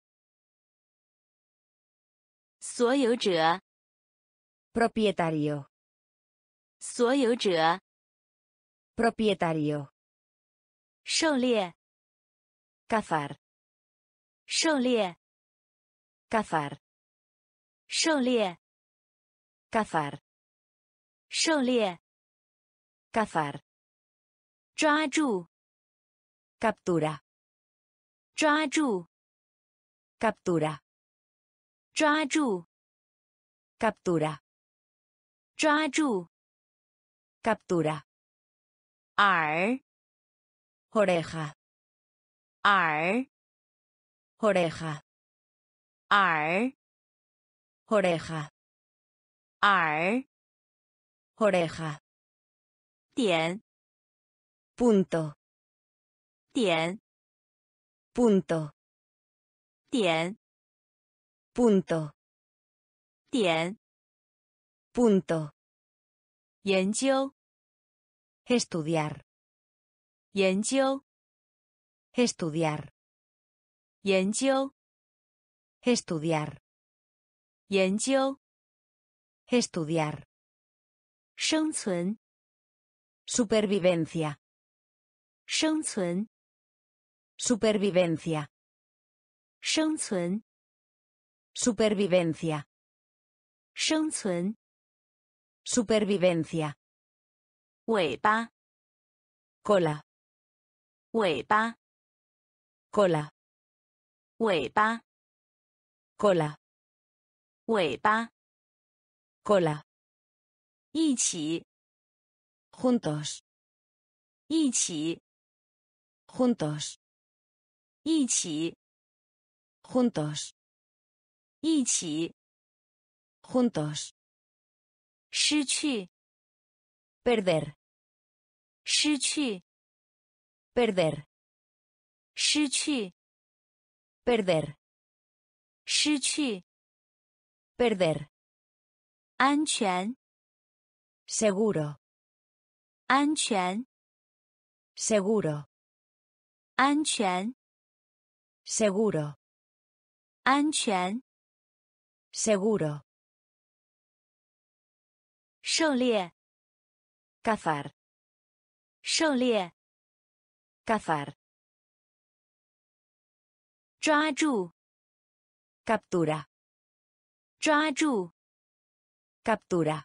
所有者，
propietario,
所有者，
propietario,
狩猎，
cazar,
狩猎，
cazar,
狩猎，
cazar,
狩猎，
cazar,
抓住，
captura,
抓住，
captura,
抓住，
captura,
抓住，
captura,
耳，
oreja,
耳，
oreja,
耳，
oreja,
耳，
oreja,
点，
punto,
点，
punto,
点，
punto,
点，
punto,
研究，
estudiar,
研究，
estudiar,
研究，
estudiar,
研究，
estudiar,
生存，
supervivencia,
生存，
supervivencia,
生存，
supervivencia,
生存，
supervivencia,
尾巴，
cola,
尾巴，
cola,
尾巴，
cola,
尾巴，
cola,
一起，
juntos,
一起，
juntos,
一起，
juntos,
一起，
juntos,
失去，
perder,
失去，
perder,
失去，
perder,
失去，
perder,
安全，
seguro,
安全，
seguro,
安全，
seguro,
安全，
seguro,
狩猎，
cazar,
狩猎，
cazar,
抓住，
captura,
抓住，
captura,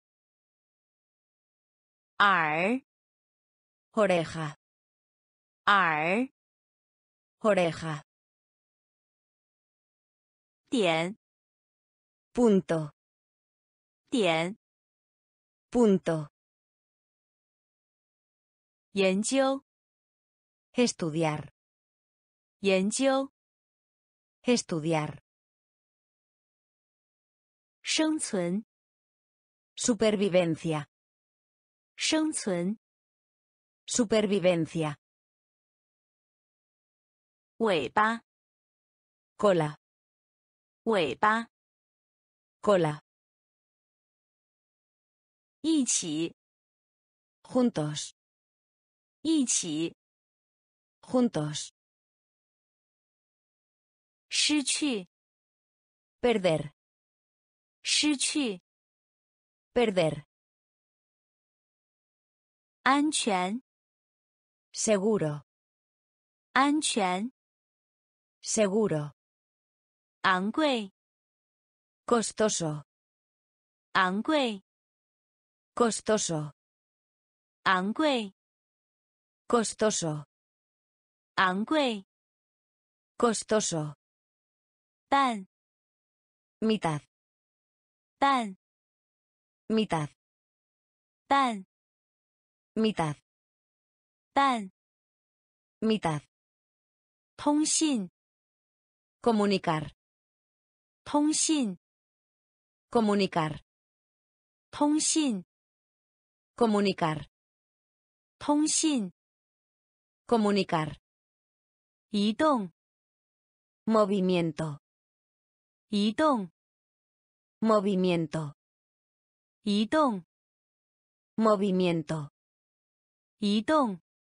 耳，
oreja,
耳，
oreja,
点，
punto,
点，
punto,
研究，
estudiar,
研究，
estudiar,
生存，
supervivencia,
生存，
supervivencia,
尾巴，
cola,
尾巴，
cola,
一起，
juntos,
一起，
juntos,
失去，
perder,
失去，
perder,
安全，
seguro,
安全，
seguro,
昂贵，
costoso,
昂贵，
costoso,
昂贵，
costoso,
昂贵，
costoso,
但，
mitad,
但，
mitad,
但，
mitad,
但，
mitad,
通信，
comunicar,
通信，
comunicar,
通信，
comunicar,
通信，
comunicar,
移动，
movimiento,
移动，
movimiento,
移动，
movimiento,
移动，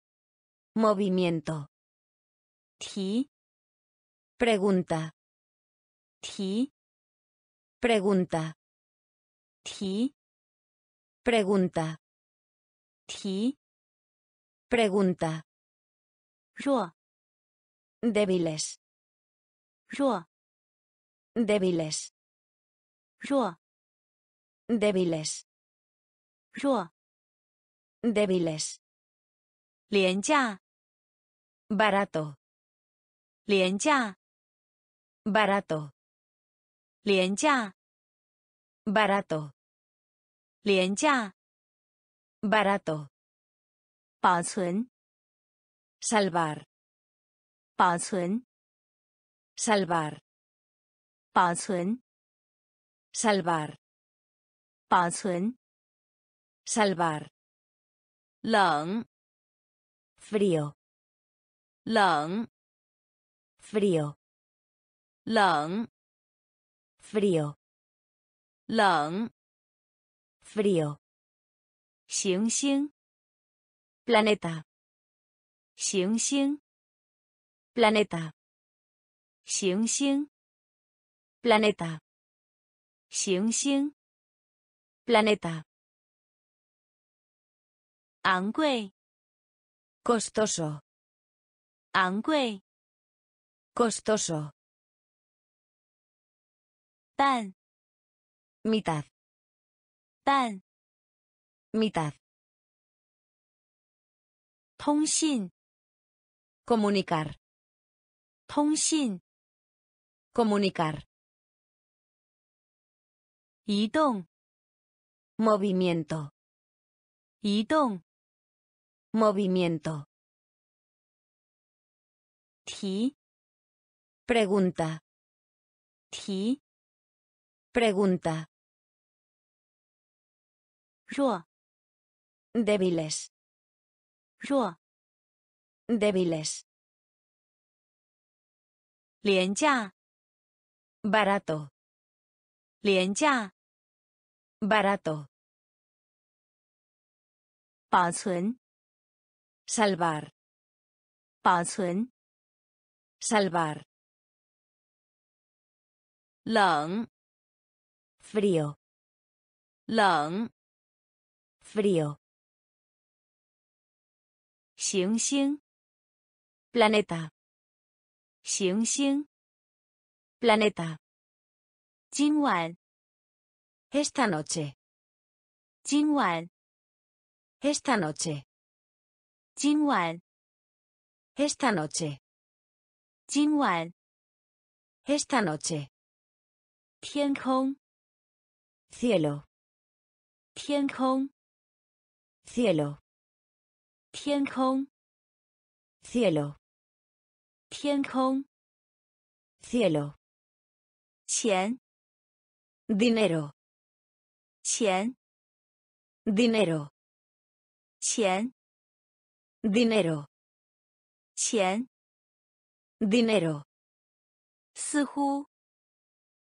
movimiento,
提，
pregunta,
提，
pregunta,
提，
pregunta,
提，
pregunta,
弱，
débiles,
弱，
débiles,
弱，
débiles,
弱，
débiles,
廉价，
barato,
廉价，
barato,
廉价，
barato,
廉价，
barato,
保存，
salvar,
保存，
salvar,
保存，
salvar,
保存，
salvar,
冷，
frío,
冷，
frío,
冷，
frío,
冷，
frío,
行星，
planeta,
行星，
planeta,
行星，
planeta,
行星，
planeta,
昂贵，
costoso,
昂贵，
costoso,
但，
mitad,
但，
mitad,
通信，
comunicar,
通信，
comunicar,
移动，
movimiento,
移动，
movimiento,
提，
pregunta,
提，
pregunta,
弱，
débiles,
弱，
débiles,
廉价，
barato,
廉价，
barato,
保存，
salvar,
保存，
salvar,
冷，
frío,
冷，
frío,
行星，
planeta,
行星，
planeta,
今晚，
esta noche,
今晚，
esta noche,
今晚，
esta noche,
今晚，
esta noche,
天空，
cielo,
天空，
cielo,
天空，
cielo,
天空，
cielo,
钱，
dinero,
钱，
dinero,
钱，
dinero,
钱，
dinero,
似乎，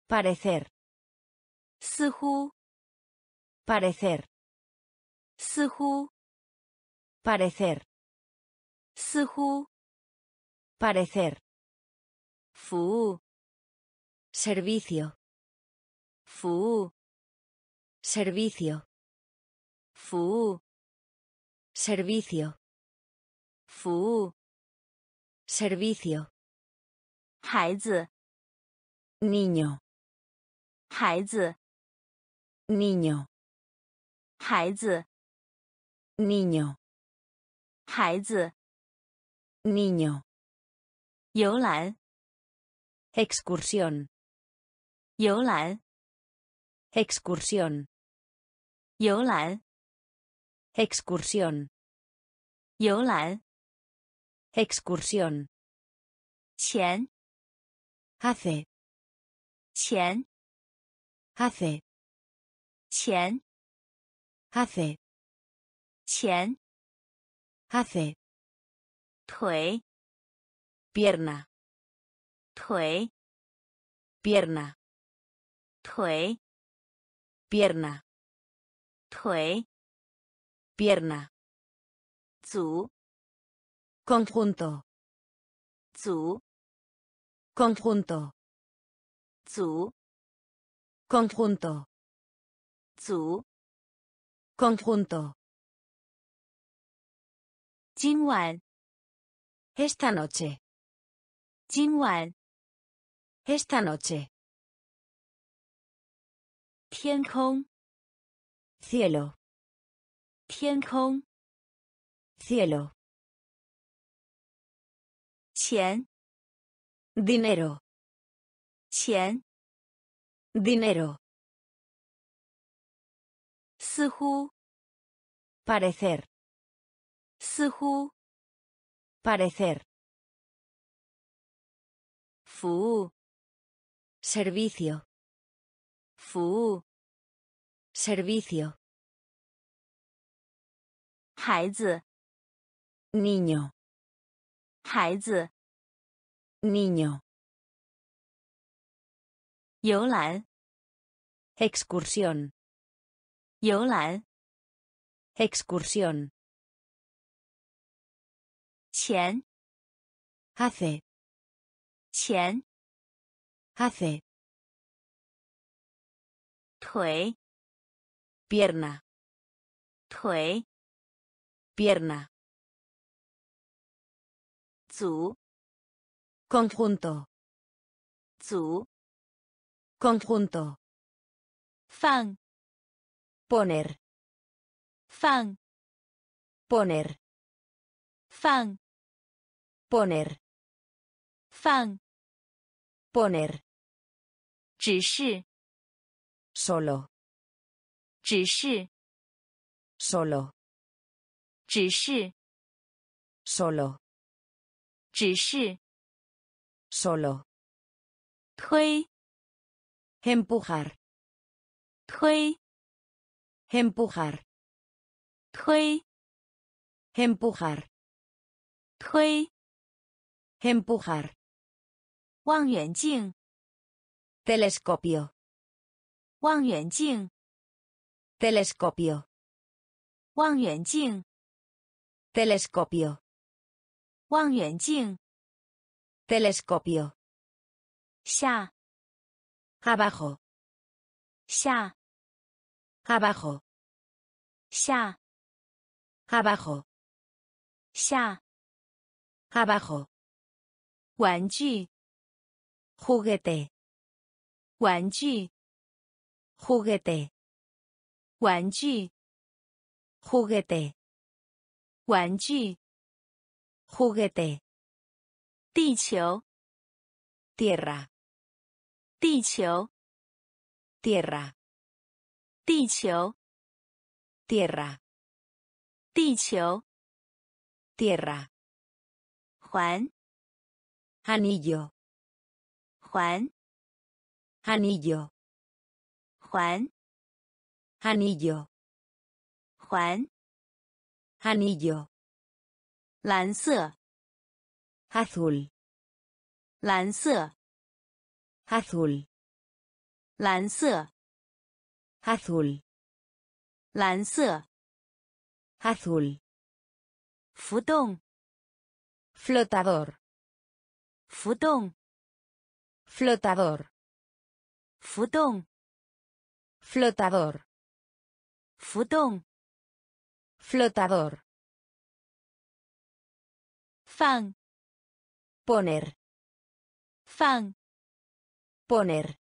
parecer,
似乎，
parecer,
似乎，
parecer,
似乎，
parecer,
服务，
servicio,
服务，
servicio,
服务，
servicio,
服务，
servicio,
孩子，
niño,
孩子，
niño,
孩子，
niño,
孩子，
niño,
游览，
excursión,
游览，
excursión,
游览，
excursión,
游览，
excursión,
钱，
hace,
钱，
hace,
钱，
hace,
钱，
hace,
腿，
pierna,
腿，
pierna,
腿，
pierna,
腿，
pierna,
组，
conjunto,
组，
conjunto,
组，
conjunto,
组，
conjunto,
今晚，
esta noche,
今晚，
esta noche,
天空，
cielo,
天空，
cielo,
钱，
dinero,
钱，
dinero,
似乎，
parecer,
似乎，
parecer,
服务，
servicio,
服务，
servicio,
孩子，
niño,
孩子，
niño,
游览，
excursión,
游览，
excursión,
钱，
hace,
钱，
hace,
腿，
pierna,
腿，
pierna,
组，
conjunto,
组，
conjunto,
放，
poner,
放，
poner,
放，
poner,
放，
poner,
只是，
solo,
只是，
solo,
只是，
solo,
只是，
solo,
推，
empujar,
推，
empujar,
推，
empujar,
推，
empujar,
望远镜，
telescopio,
望远镜，
telescopio,
望远镜，
telescopio,
望远镜，
telescopio,
下，
abajo,
下，
abajo,
下，
abajo,
下，
abajo,
玩具，
juguete,
玩具，
juguete,
玩具，
juguete,
玩具，
juguete,
地球，
tierra,
地球，
tierra,
地球，
tierra,
地球，
tierra,
环，
anillo,
环，
anillo,
环，
anillo,
环，
anillo,
蓝色，
azul,
蓝色，
azul,
蓝色，
azul,
蓝色，
azul,
浮动，
flotador,
浮动，
flotador,
浮动，
flotador,
浮动，
flotador,
放，
poner,
放，
poner,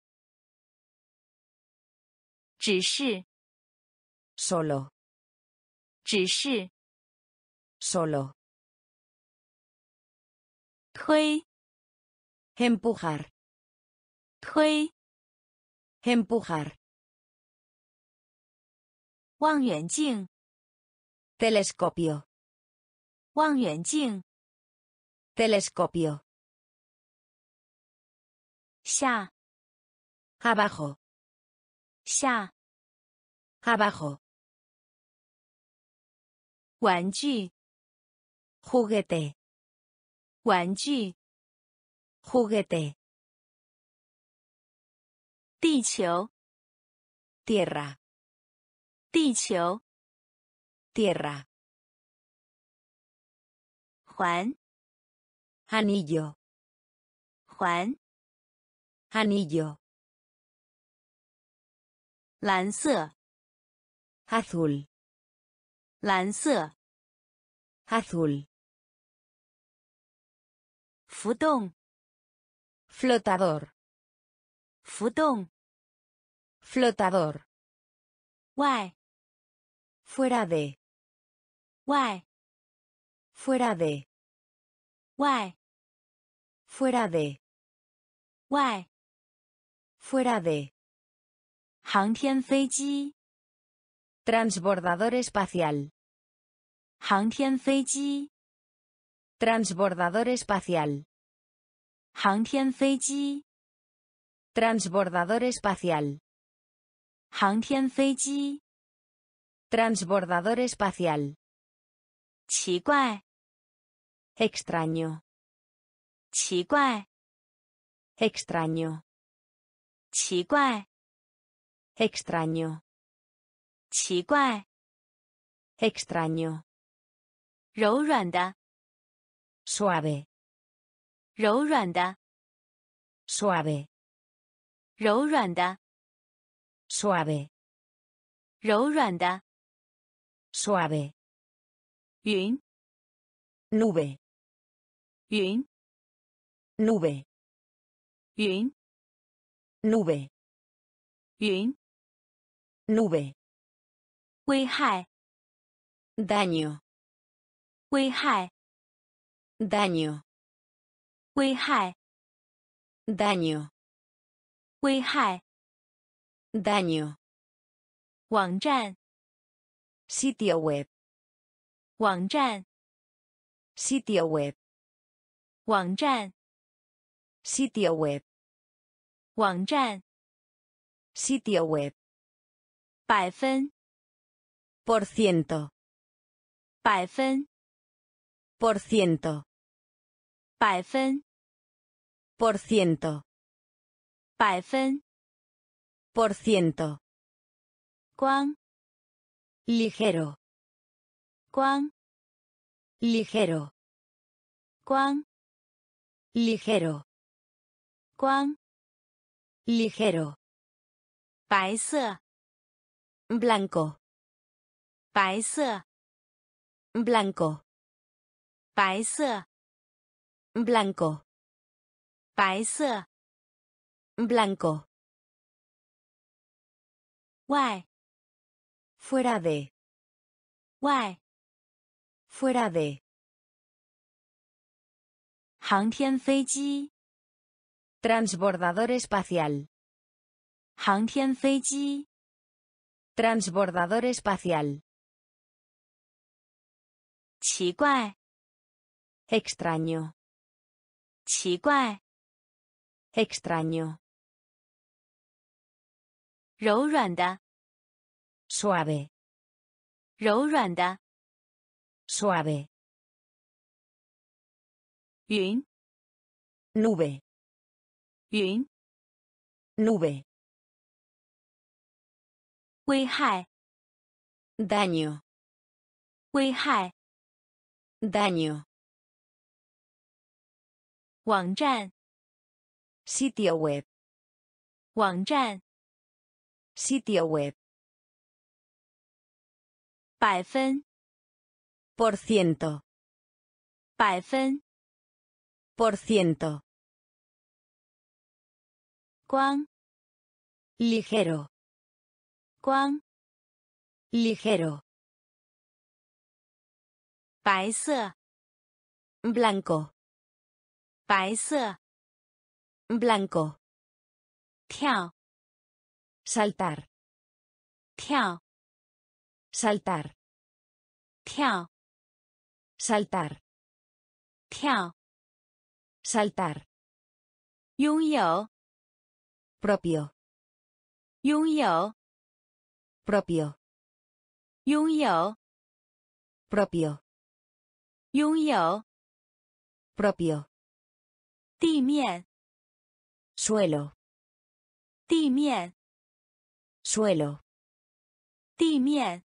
指示，
solo,
指示，
solo,
推，
empujar,
推，
empujar,
望远镜，
telescopio,
望远镜，
telescopio,
下，
abajo,
下，
abajo,
玩具，
juguete,
玩具，
juguete,
地球，
tierra,
地球，
tierra,
环，
anillo,
环，
anillo,
蓝色，
azul,
蓝色，
azul,
浮动，
flotador,
浮动，
flotador,
外，
fuera de,
外，
fuera de,
外，
fuera de,
外，
fuera de,
航天飞机，
transbordador espacial,
航天飞机，
transbordador espacial,
航天飞机，
transbordador espacial,
航天飞机，
transbordador espacial,
奇怪，
extraño,
奇怪，
extraño,
奇怪，
extraño,
奇怪，
extraño,
柔软的，
suave,
柔软的，
suave,
柔软的，
suave,
柔软的，
suave,
云，
nube,
云，
nube,
云，
nube,
云，
nube,
危害，
daño,
危害，
daño,
危害，
daño,
危害，
daño,
网站，
sitio web,
网站，
sitio web,
网站，
sitio web,
网站，
sitio web,
百分，
por ciento,
百分，
por ciento,
百分，
por ciento,
百分，
por ciento,
光，
ligero,
光，
ligero,
光，
ligero,
光，
ligero,
白色，
blanco,
白色，
blanco,
白色，
blanco,
白色，
blanco,
外，
fuera de,
外，
fuera de,
航天飞机，
transbordador espacial,
航天飞机，
transbordador espacial,
奇怪，
extraño,
奇怪，
extraño,
柔软的，
suave,
柔软的，
suave,
云，
nube,
云，
nube,
危害，
daño,
危害，
daño,
网站，
sitio web,
网站，
sitio web,
百分，
por ciento,
百分，
por ciento,
光，
ligero,
光，
ligero,
白色，
blanco,
白色，
blanco,
跳，
saltar,
跳，
saltar,
跳，
saltar,
跳，
saltar,
拥有，
propio,
拥有，
propio,
拥有，
propio,
拥有，
propio,
地面，
suelo,
地面，
suelo,
地面，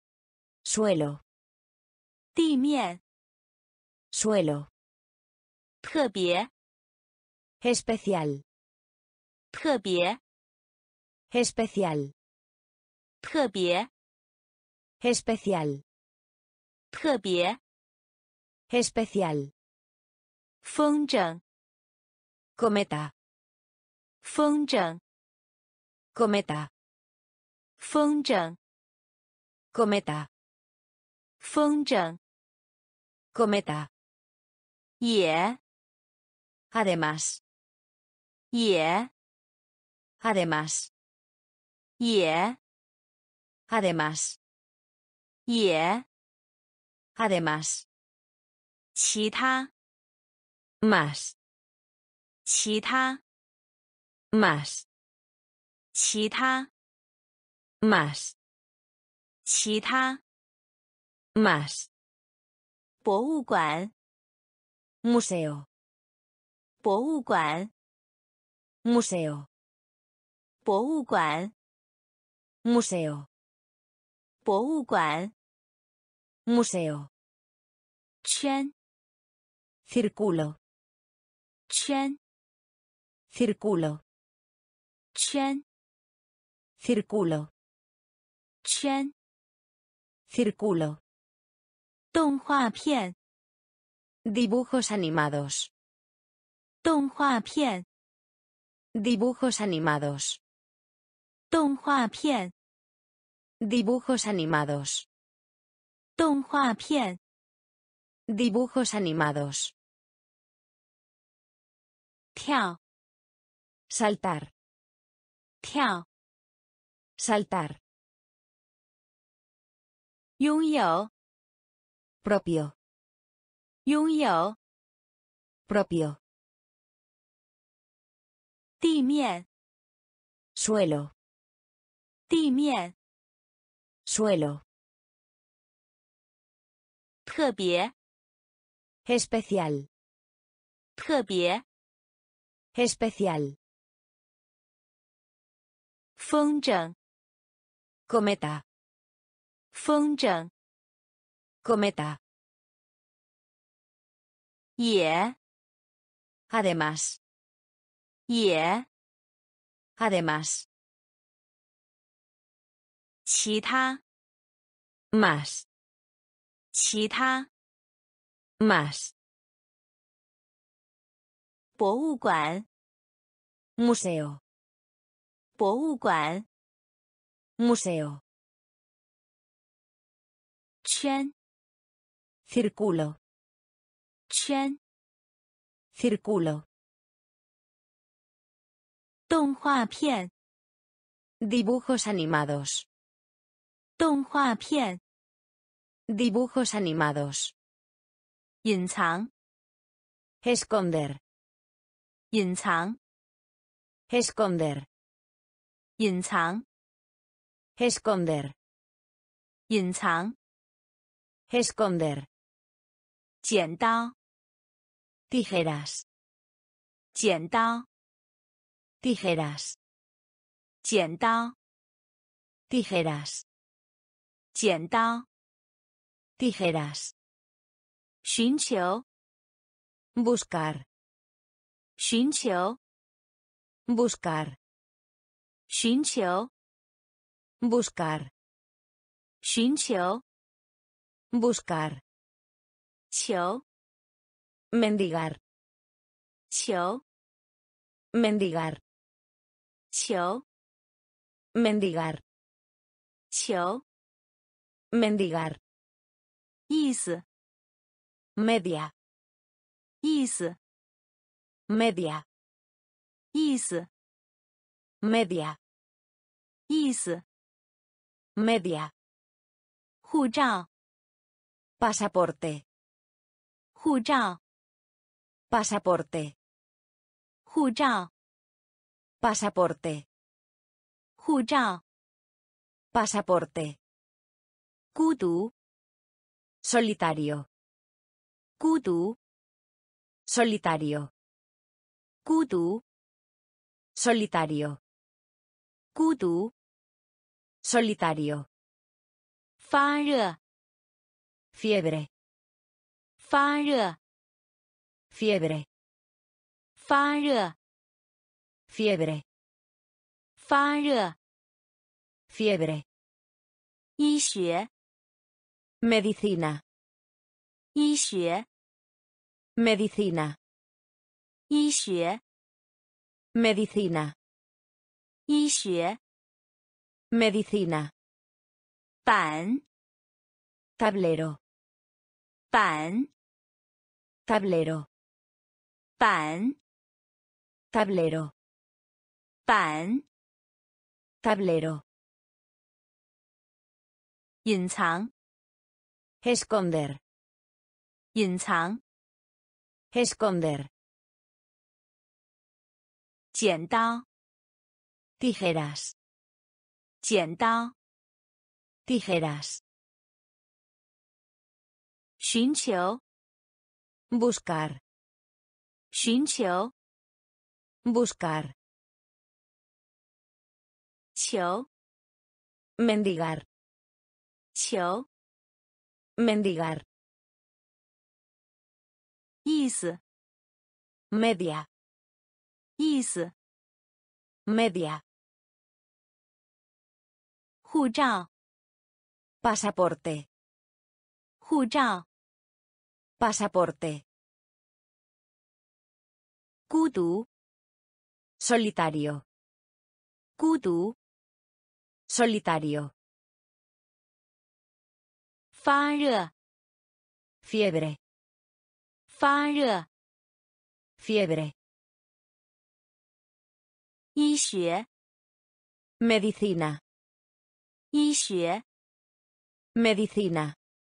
suelo,
地面，
suelo,
特别，
especial,
特别，
especial,
特别，
especial,
特别，
especial,
风筝，
cometa,
风筝，
cometa,
风筝，
cometa,
风筝，
cometa,
也，
además,
也，
además,
也，
además,
也，
además,
其他，
más,
其他，
más,
其他，
más,
其他，
más,
博物馆，
museo,
博物馆，
museo,
博物馆，
museo,
博物馆，
museo,
圈，
círculo,
圈，
círculo,
圈，
círculo,
圈，
círculo,
动画片，
dibujos animados,
动画片，
dibujos animados,
动画片，
dibujos animados,
动画片，
dibujos animados,
跳，
saltar,
跳，
saltar,
拥有，
propio,
拥有，
propio,
地面，
suelo,
地面，
suelo,
特别，
especial,
特别，
especial,
风筝，
cometa,
风筝，
cometa,
也，
además,
也，
además,
其他，
más,
其他，
más,
博物馆，
museo,
博物馆，
museo,
圈，
círculo,
圈，
círculo,
动画片，
dibujos animados,
动画片，
dibujos animados,
隐藏，
esconder,
隐藏，
esconder,
隐藏，
esconder,
隐藏，
esconder,
剪刀，
tijeras,
剪刀，
tijeras,
剪刀，
Tijeras.
剪刀，
Tijeras.
寻求，
Buscar.
寻求，
Buscar.
寻求，
Buscar.
寻求，
Buscar.
求，
Mendigar.
求，
Mendigar.
求，
Mendigar.
求，
Mendigar.
意思，
Media.
意思，
Media.
意思，
Media.
意思，
Media.
护照，
Pasaporte.
护照，
Pasaporte.
护照，
Pasaporte.
护照，
Pasaporte.
孤独，
Solitario.
孤独，
Solitario.
孤独，
Solitario.
孤独，
Solitario.
发热，
Fiebre.
发热，
Fiebre.
发热，
Fiebre.
发热，
Fiebre.
医学，
Medicina.
医学，
Medicina.
医学，
Medicina.
医学，
Medicina.
板，
Tablero.
板，
Tablero.
板，
Tablero.
板，
Tablero.
隐藏，
Esconder.
隐藏，
Esconder.
剪刀，
Tijeras.
剪刀，
Tijeras.
寻求，
Buscar.
寻求，
Buscar.
求，
Mendigar.
求，
Mendigar.
意思，
Media.
意思，
Media.
护照，
Pasaporte.
护照，
Pasaporte.
孤独，
Solitario.
孤独，
Solitario.
发热，
Fiebre.
发热，
Fiebre.
医学，
Medicina.
医学，
Medicina.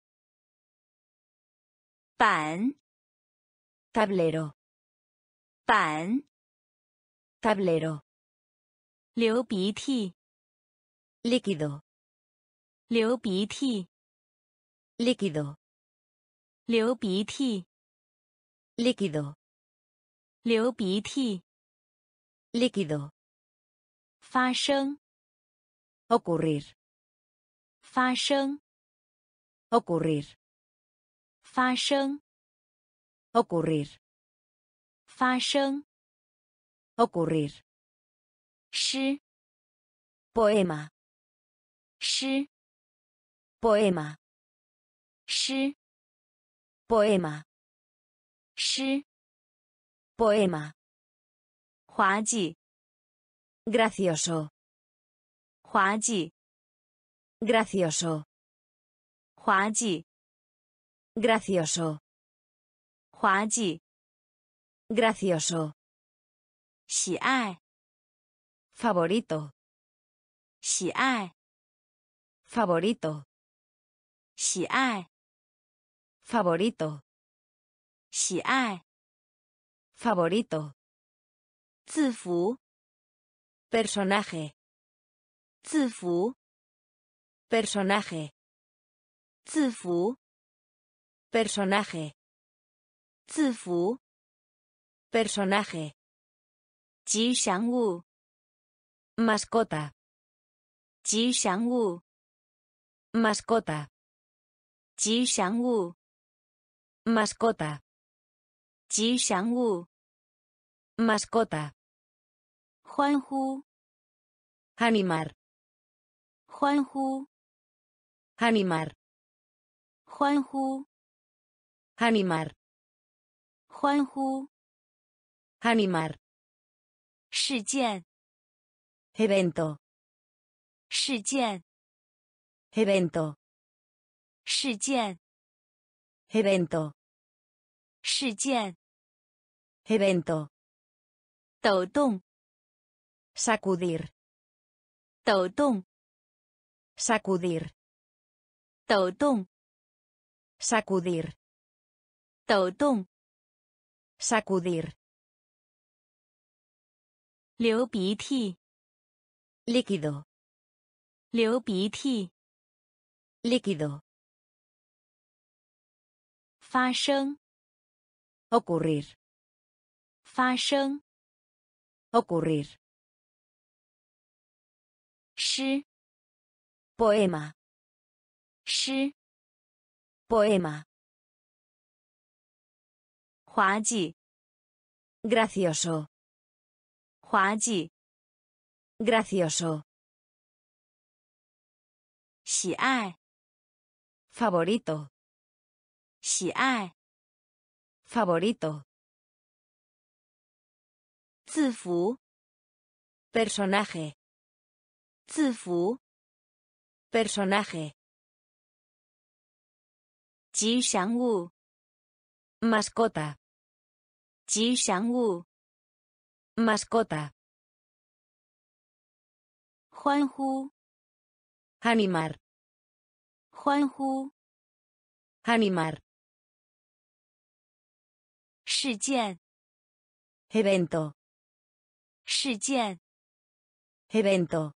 板，
Tablero.
板，
Tablero.
流鼻涕，
Líquido.
流鼻涕，
Líquido.
流鼻涕，
Líquido.
流鼻涕，
Líquido.
发生，
Ocurrir.
发生，
Ocurrir.
发生，
Ocurrir.
发生，
Ocurrir.
诗，
Poema.
诗，
Poema.
诗，
Poema.
诗，
Poema.
滑稽，
Gracioso.
滑稽，
Gracioso.
滑稽，
Gracioso.
滑稽，
Gracioso.
喜爱，
Favorito.
喜爱，
Favorito.
喜爱，
Favorito.
喜爱，
Favorito.
字符，
Personaje.
字符，
Personaje.
字符，
Personaje.
字符，
Personaje.
吉祥物，
Mascota.
吉祥物
mascota,
吉祥物
mascota,
吉祥物
mascota,
欢呼
animar,
欢呼
animar,
欢呼
animar,
欢呼
animar,
事件
evento,
事件
evento,
事件
evento,
事件
evento,
抖动
sacudir,
抖动
sacudir,
抖动
sacudir,
抖动
sacudir,
流鼻涕
líquido,
流鼻涕
líquido,
发生
ocurrir,
发生
ocurrir,
诗
poema,
诗
poema,
滑稽
gracioso,
滑稽
gracioso,
喜爱
favorito,
喜爱
favorito,
字符
personaje,
字符
personaje,
吉祥物
mascota,
吉祥物
mascota,
欢呼
animar,
欢呼
animar,
事件
evento,
事件
evento,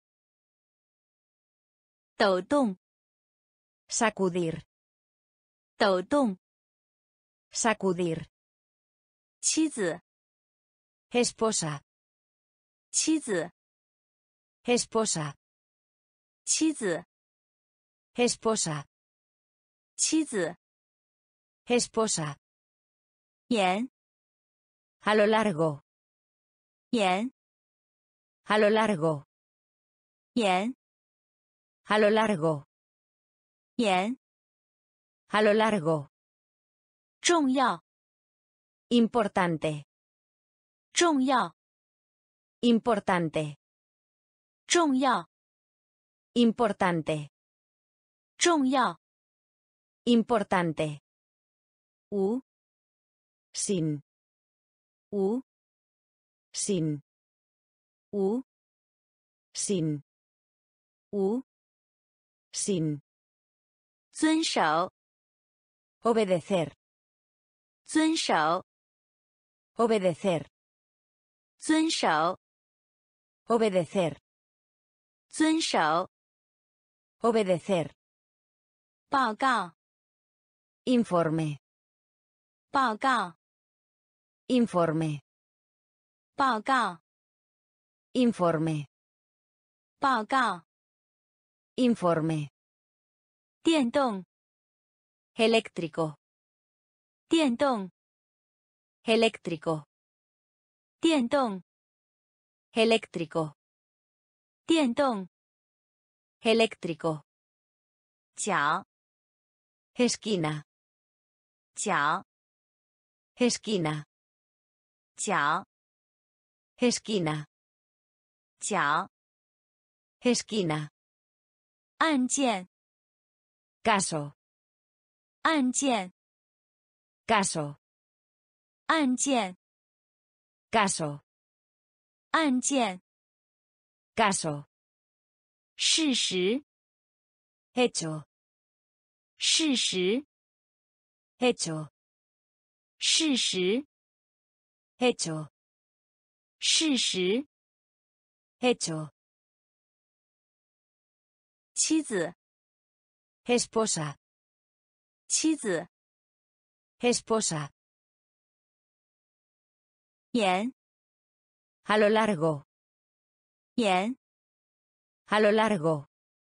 抖动
sacudir,
抖动
sacudir,
妻子
esposa,
妻子
esposa,
妻子
esposa,
妻子
esposa,
盐
a lo largo,
盐
a lo largo,
盐
a lo largo,
盐
a lo largo,
重要
importante,
重要
importante,
重要
importante,
重要
importante,
无
sin,
无
sin,
无
sin,
无
sin,
遵守
obedecer,
遵守
obedecer,
遵守
obedecer,
遵守
obedecer,
报告
informe,
报告
informe,
报告
informe,
报告
informe,
电动
eléctrico,
电动
eléctrico,
电动
eléctrico,
电动
eléctrico,
脚
esquina,
脚
esquina,
脚
esquina,
脚
esquina,
案件
caso,
案件
caso,
案件
caso,
案件
caso,
事实
hecho,
事实
hecho,
事实
hecho,
事实
hecho,
妻子
esposa,
妻子
esposa,
盐
a lo largo,
盐
A lo largo.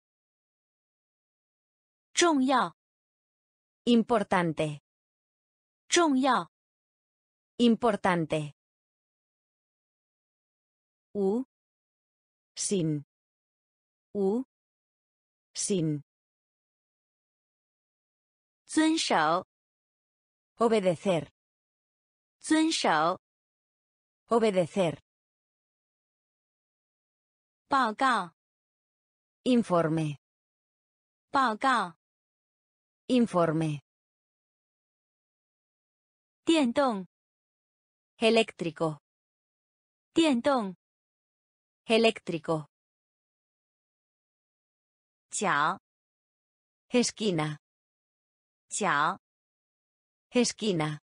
重要
Importante.
重要
Importante.
无
Sin.
无
Sin.
遵守
Obedecer.
遵守
Obedecer.
报告
Informe.
报告
Informe.
电动
Eléctrico.
电动
Eléctrico.
角
Esquina.
角
Esquina.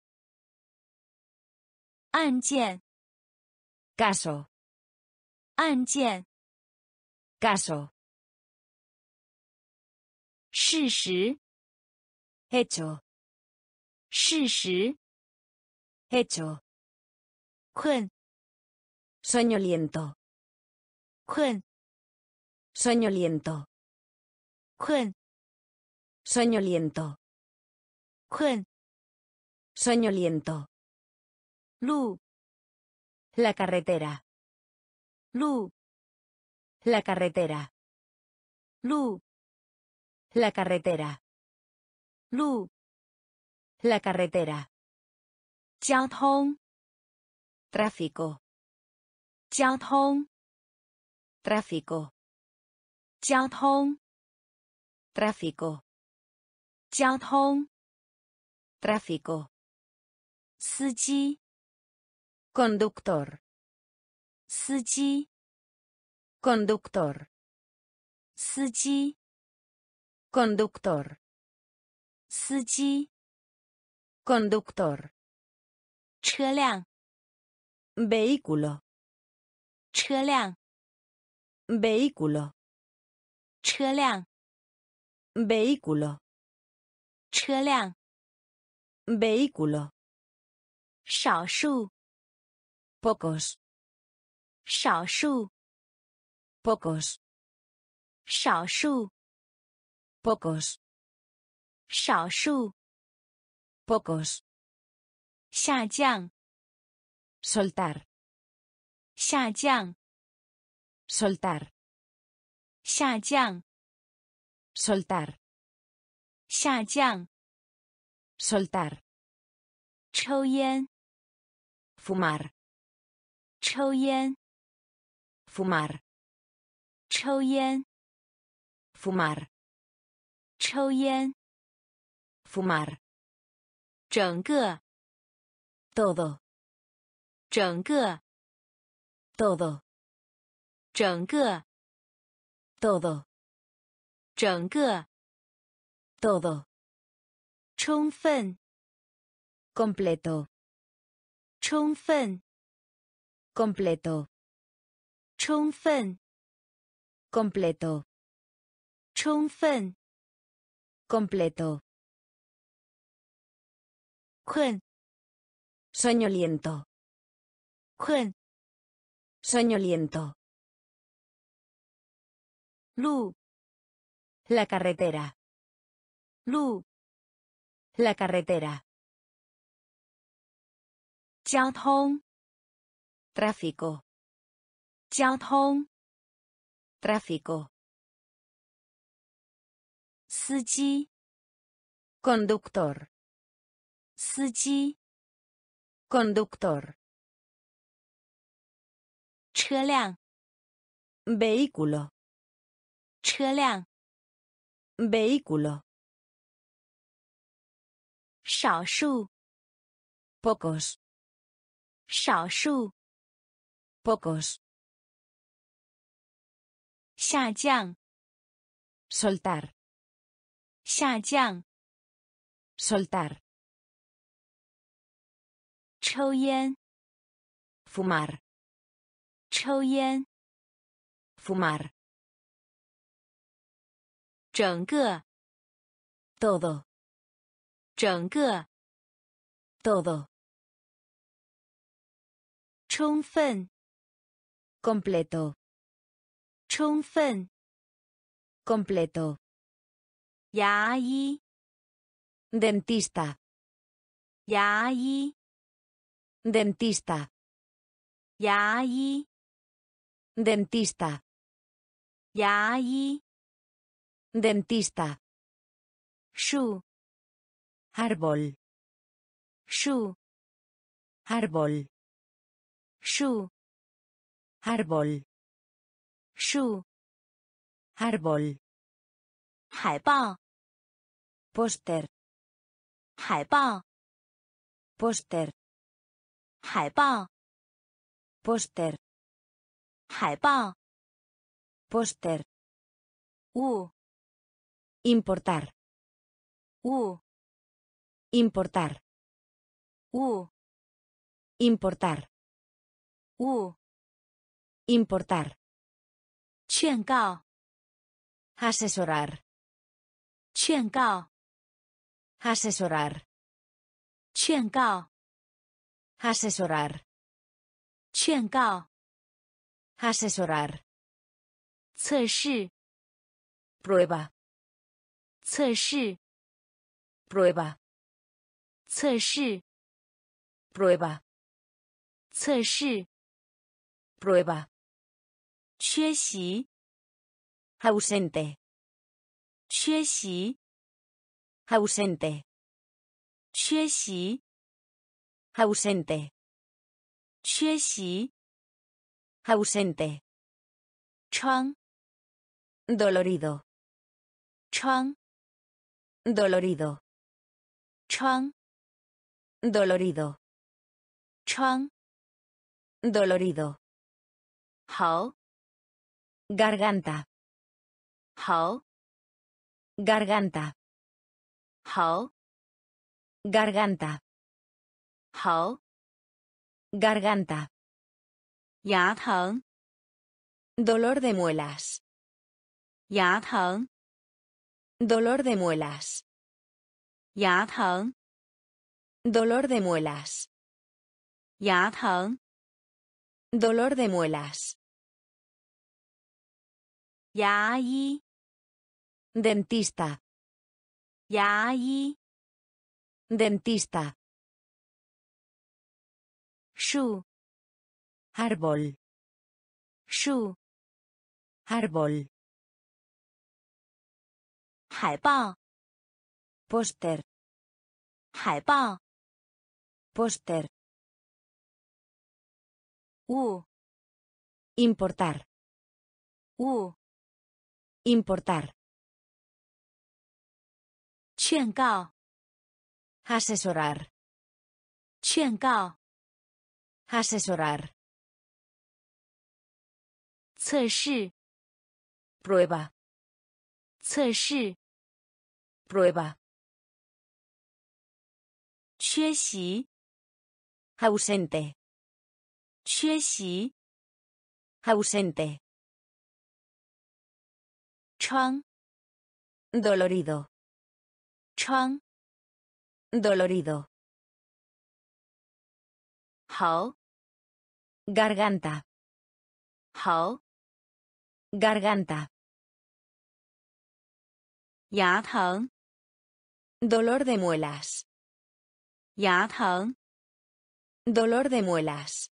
案件
Caso.
案件
Caso.
事实
Hecho.
事实
Hecho.
困
Soñoliento.
困
Soñoliento.
困
Soñoliento.
困
Soñoliento.
路
La carretera.
路
La carretera.
路
La carretera.
路
La carretera.
交通
Tráfico.
交通
Tráfico.
交通
Tráfico.
交通
Tráfico.
司机
Conductor.
司机
Conductor.
司机
Conductor.
司机
Conductor.
车辆
Vehículo.
车辆
Vehículo.
车辆
Vehículo.
车辆
Vehículo.
少数
Pocos.
少数
Pocos.
少数
Pocos.
少数
Pocos.
下降
Soltar.
下降
Soltar.
下降
Soltar.
下降
Soltar.
抽烟
Fumar.
抽烟
Fumar.
抽烟
Fumar.
抽烟
Fumar.
整个
Todo.
整个
Todo.
整个
Todo.
整个
Todo.
充分
Completo.
充分
Completo.
充分
Completo.
充分
Completo.
困
Soñoliento.
困
Soñoliento.
路
La carretera.
路
La carretera.
交通
Tráfico.
交通
Tráfico.
司机
Conductor.
司机
Conductor.
车辆
Vehículo.
车辆
Vehículo.
少数
Pocos.
少数
Pocos.
下降
Soltar.
下降
Soltar.
抽烟
Fumar.
抽烟
Fumar.
整个
Todo.
整个
Todo.
充分
Completo.
充分。
completo,
牙医，
dentista,
牙医，
dentista,
牙医，
dentista,
牙医。
dentista,
树，
árbol,
树，
árbol,
树，
árbol,
树。
árbol,
海报，
póster,
海报，
póster,
海报，
póster,
海报。
póster,
物，
importar,
物，
importar,
物，
importar,
物。
importar,
劝告，
asesorar,
劝告，
asesorar,
劝告，
asesorar,
劝告。
asesorar,
测试，
prueba,
测试，
prueba,
测试，
prueba,
测试。
prueba,
缺席，
ausente,
缺席，
ausente,
缺席，
ausente,
缺席。
ausente,
疮，
dolorido,
疮，
dolorido,
疮，
dolorido,
疮。
dolorido,
喉，
garganta,
喉，
garganta,
喉，
garganta,
喉。
garganta,
牙疼，
dolor de muelas,
牙疼，
dolor de muelas,
牙疼，
dolor de muelas,
牙疼。
dolor de muelas,
牙医，
dentista,
牙医。
dentista,
树，
árbol,
树。
árbol,
海报，
póster,
海报。
póster,
物，
importar,
物。
importar,
劝告，
asesorar,
劝告。
asesorar,
测试，
prueba,
测试。
prueba,
缺席，
ausente,
缺席。
ausente,
疮，
dolorido,
疮。
dolorido,
喉，
garganta,
喉。
garganta,
牙疼，
dolor de muelas,
牙疼。
dolor de muelas,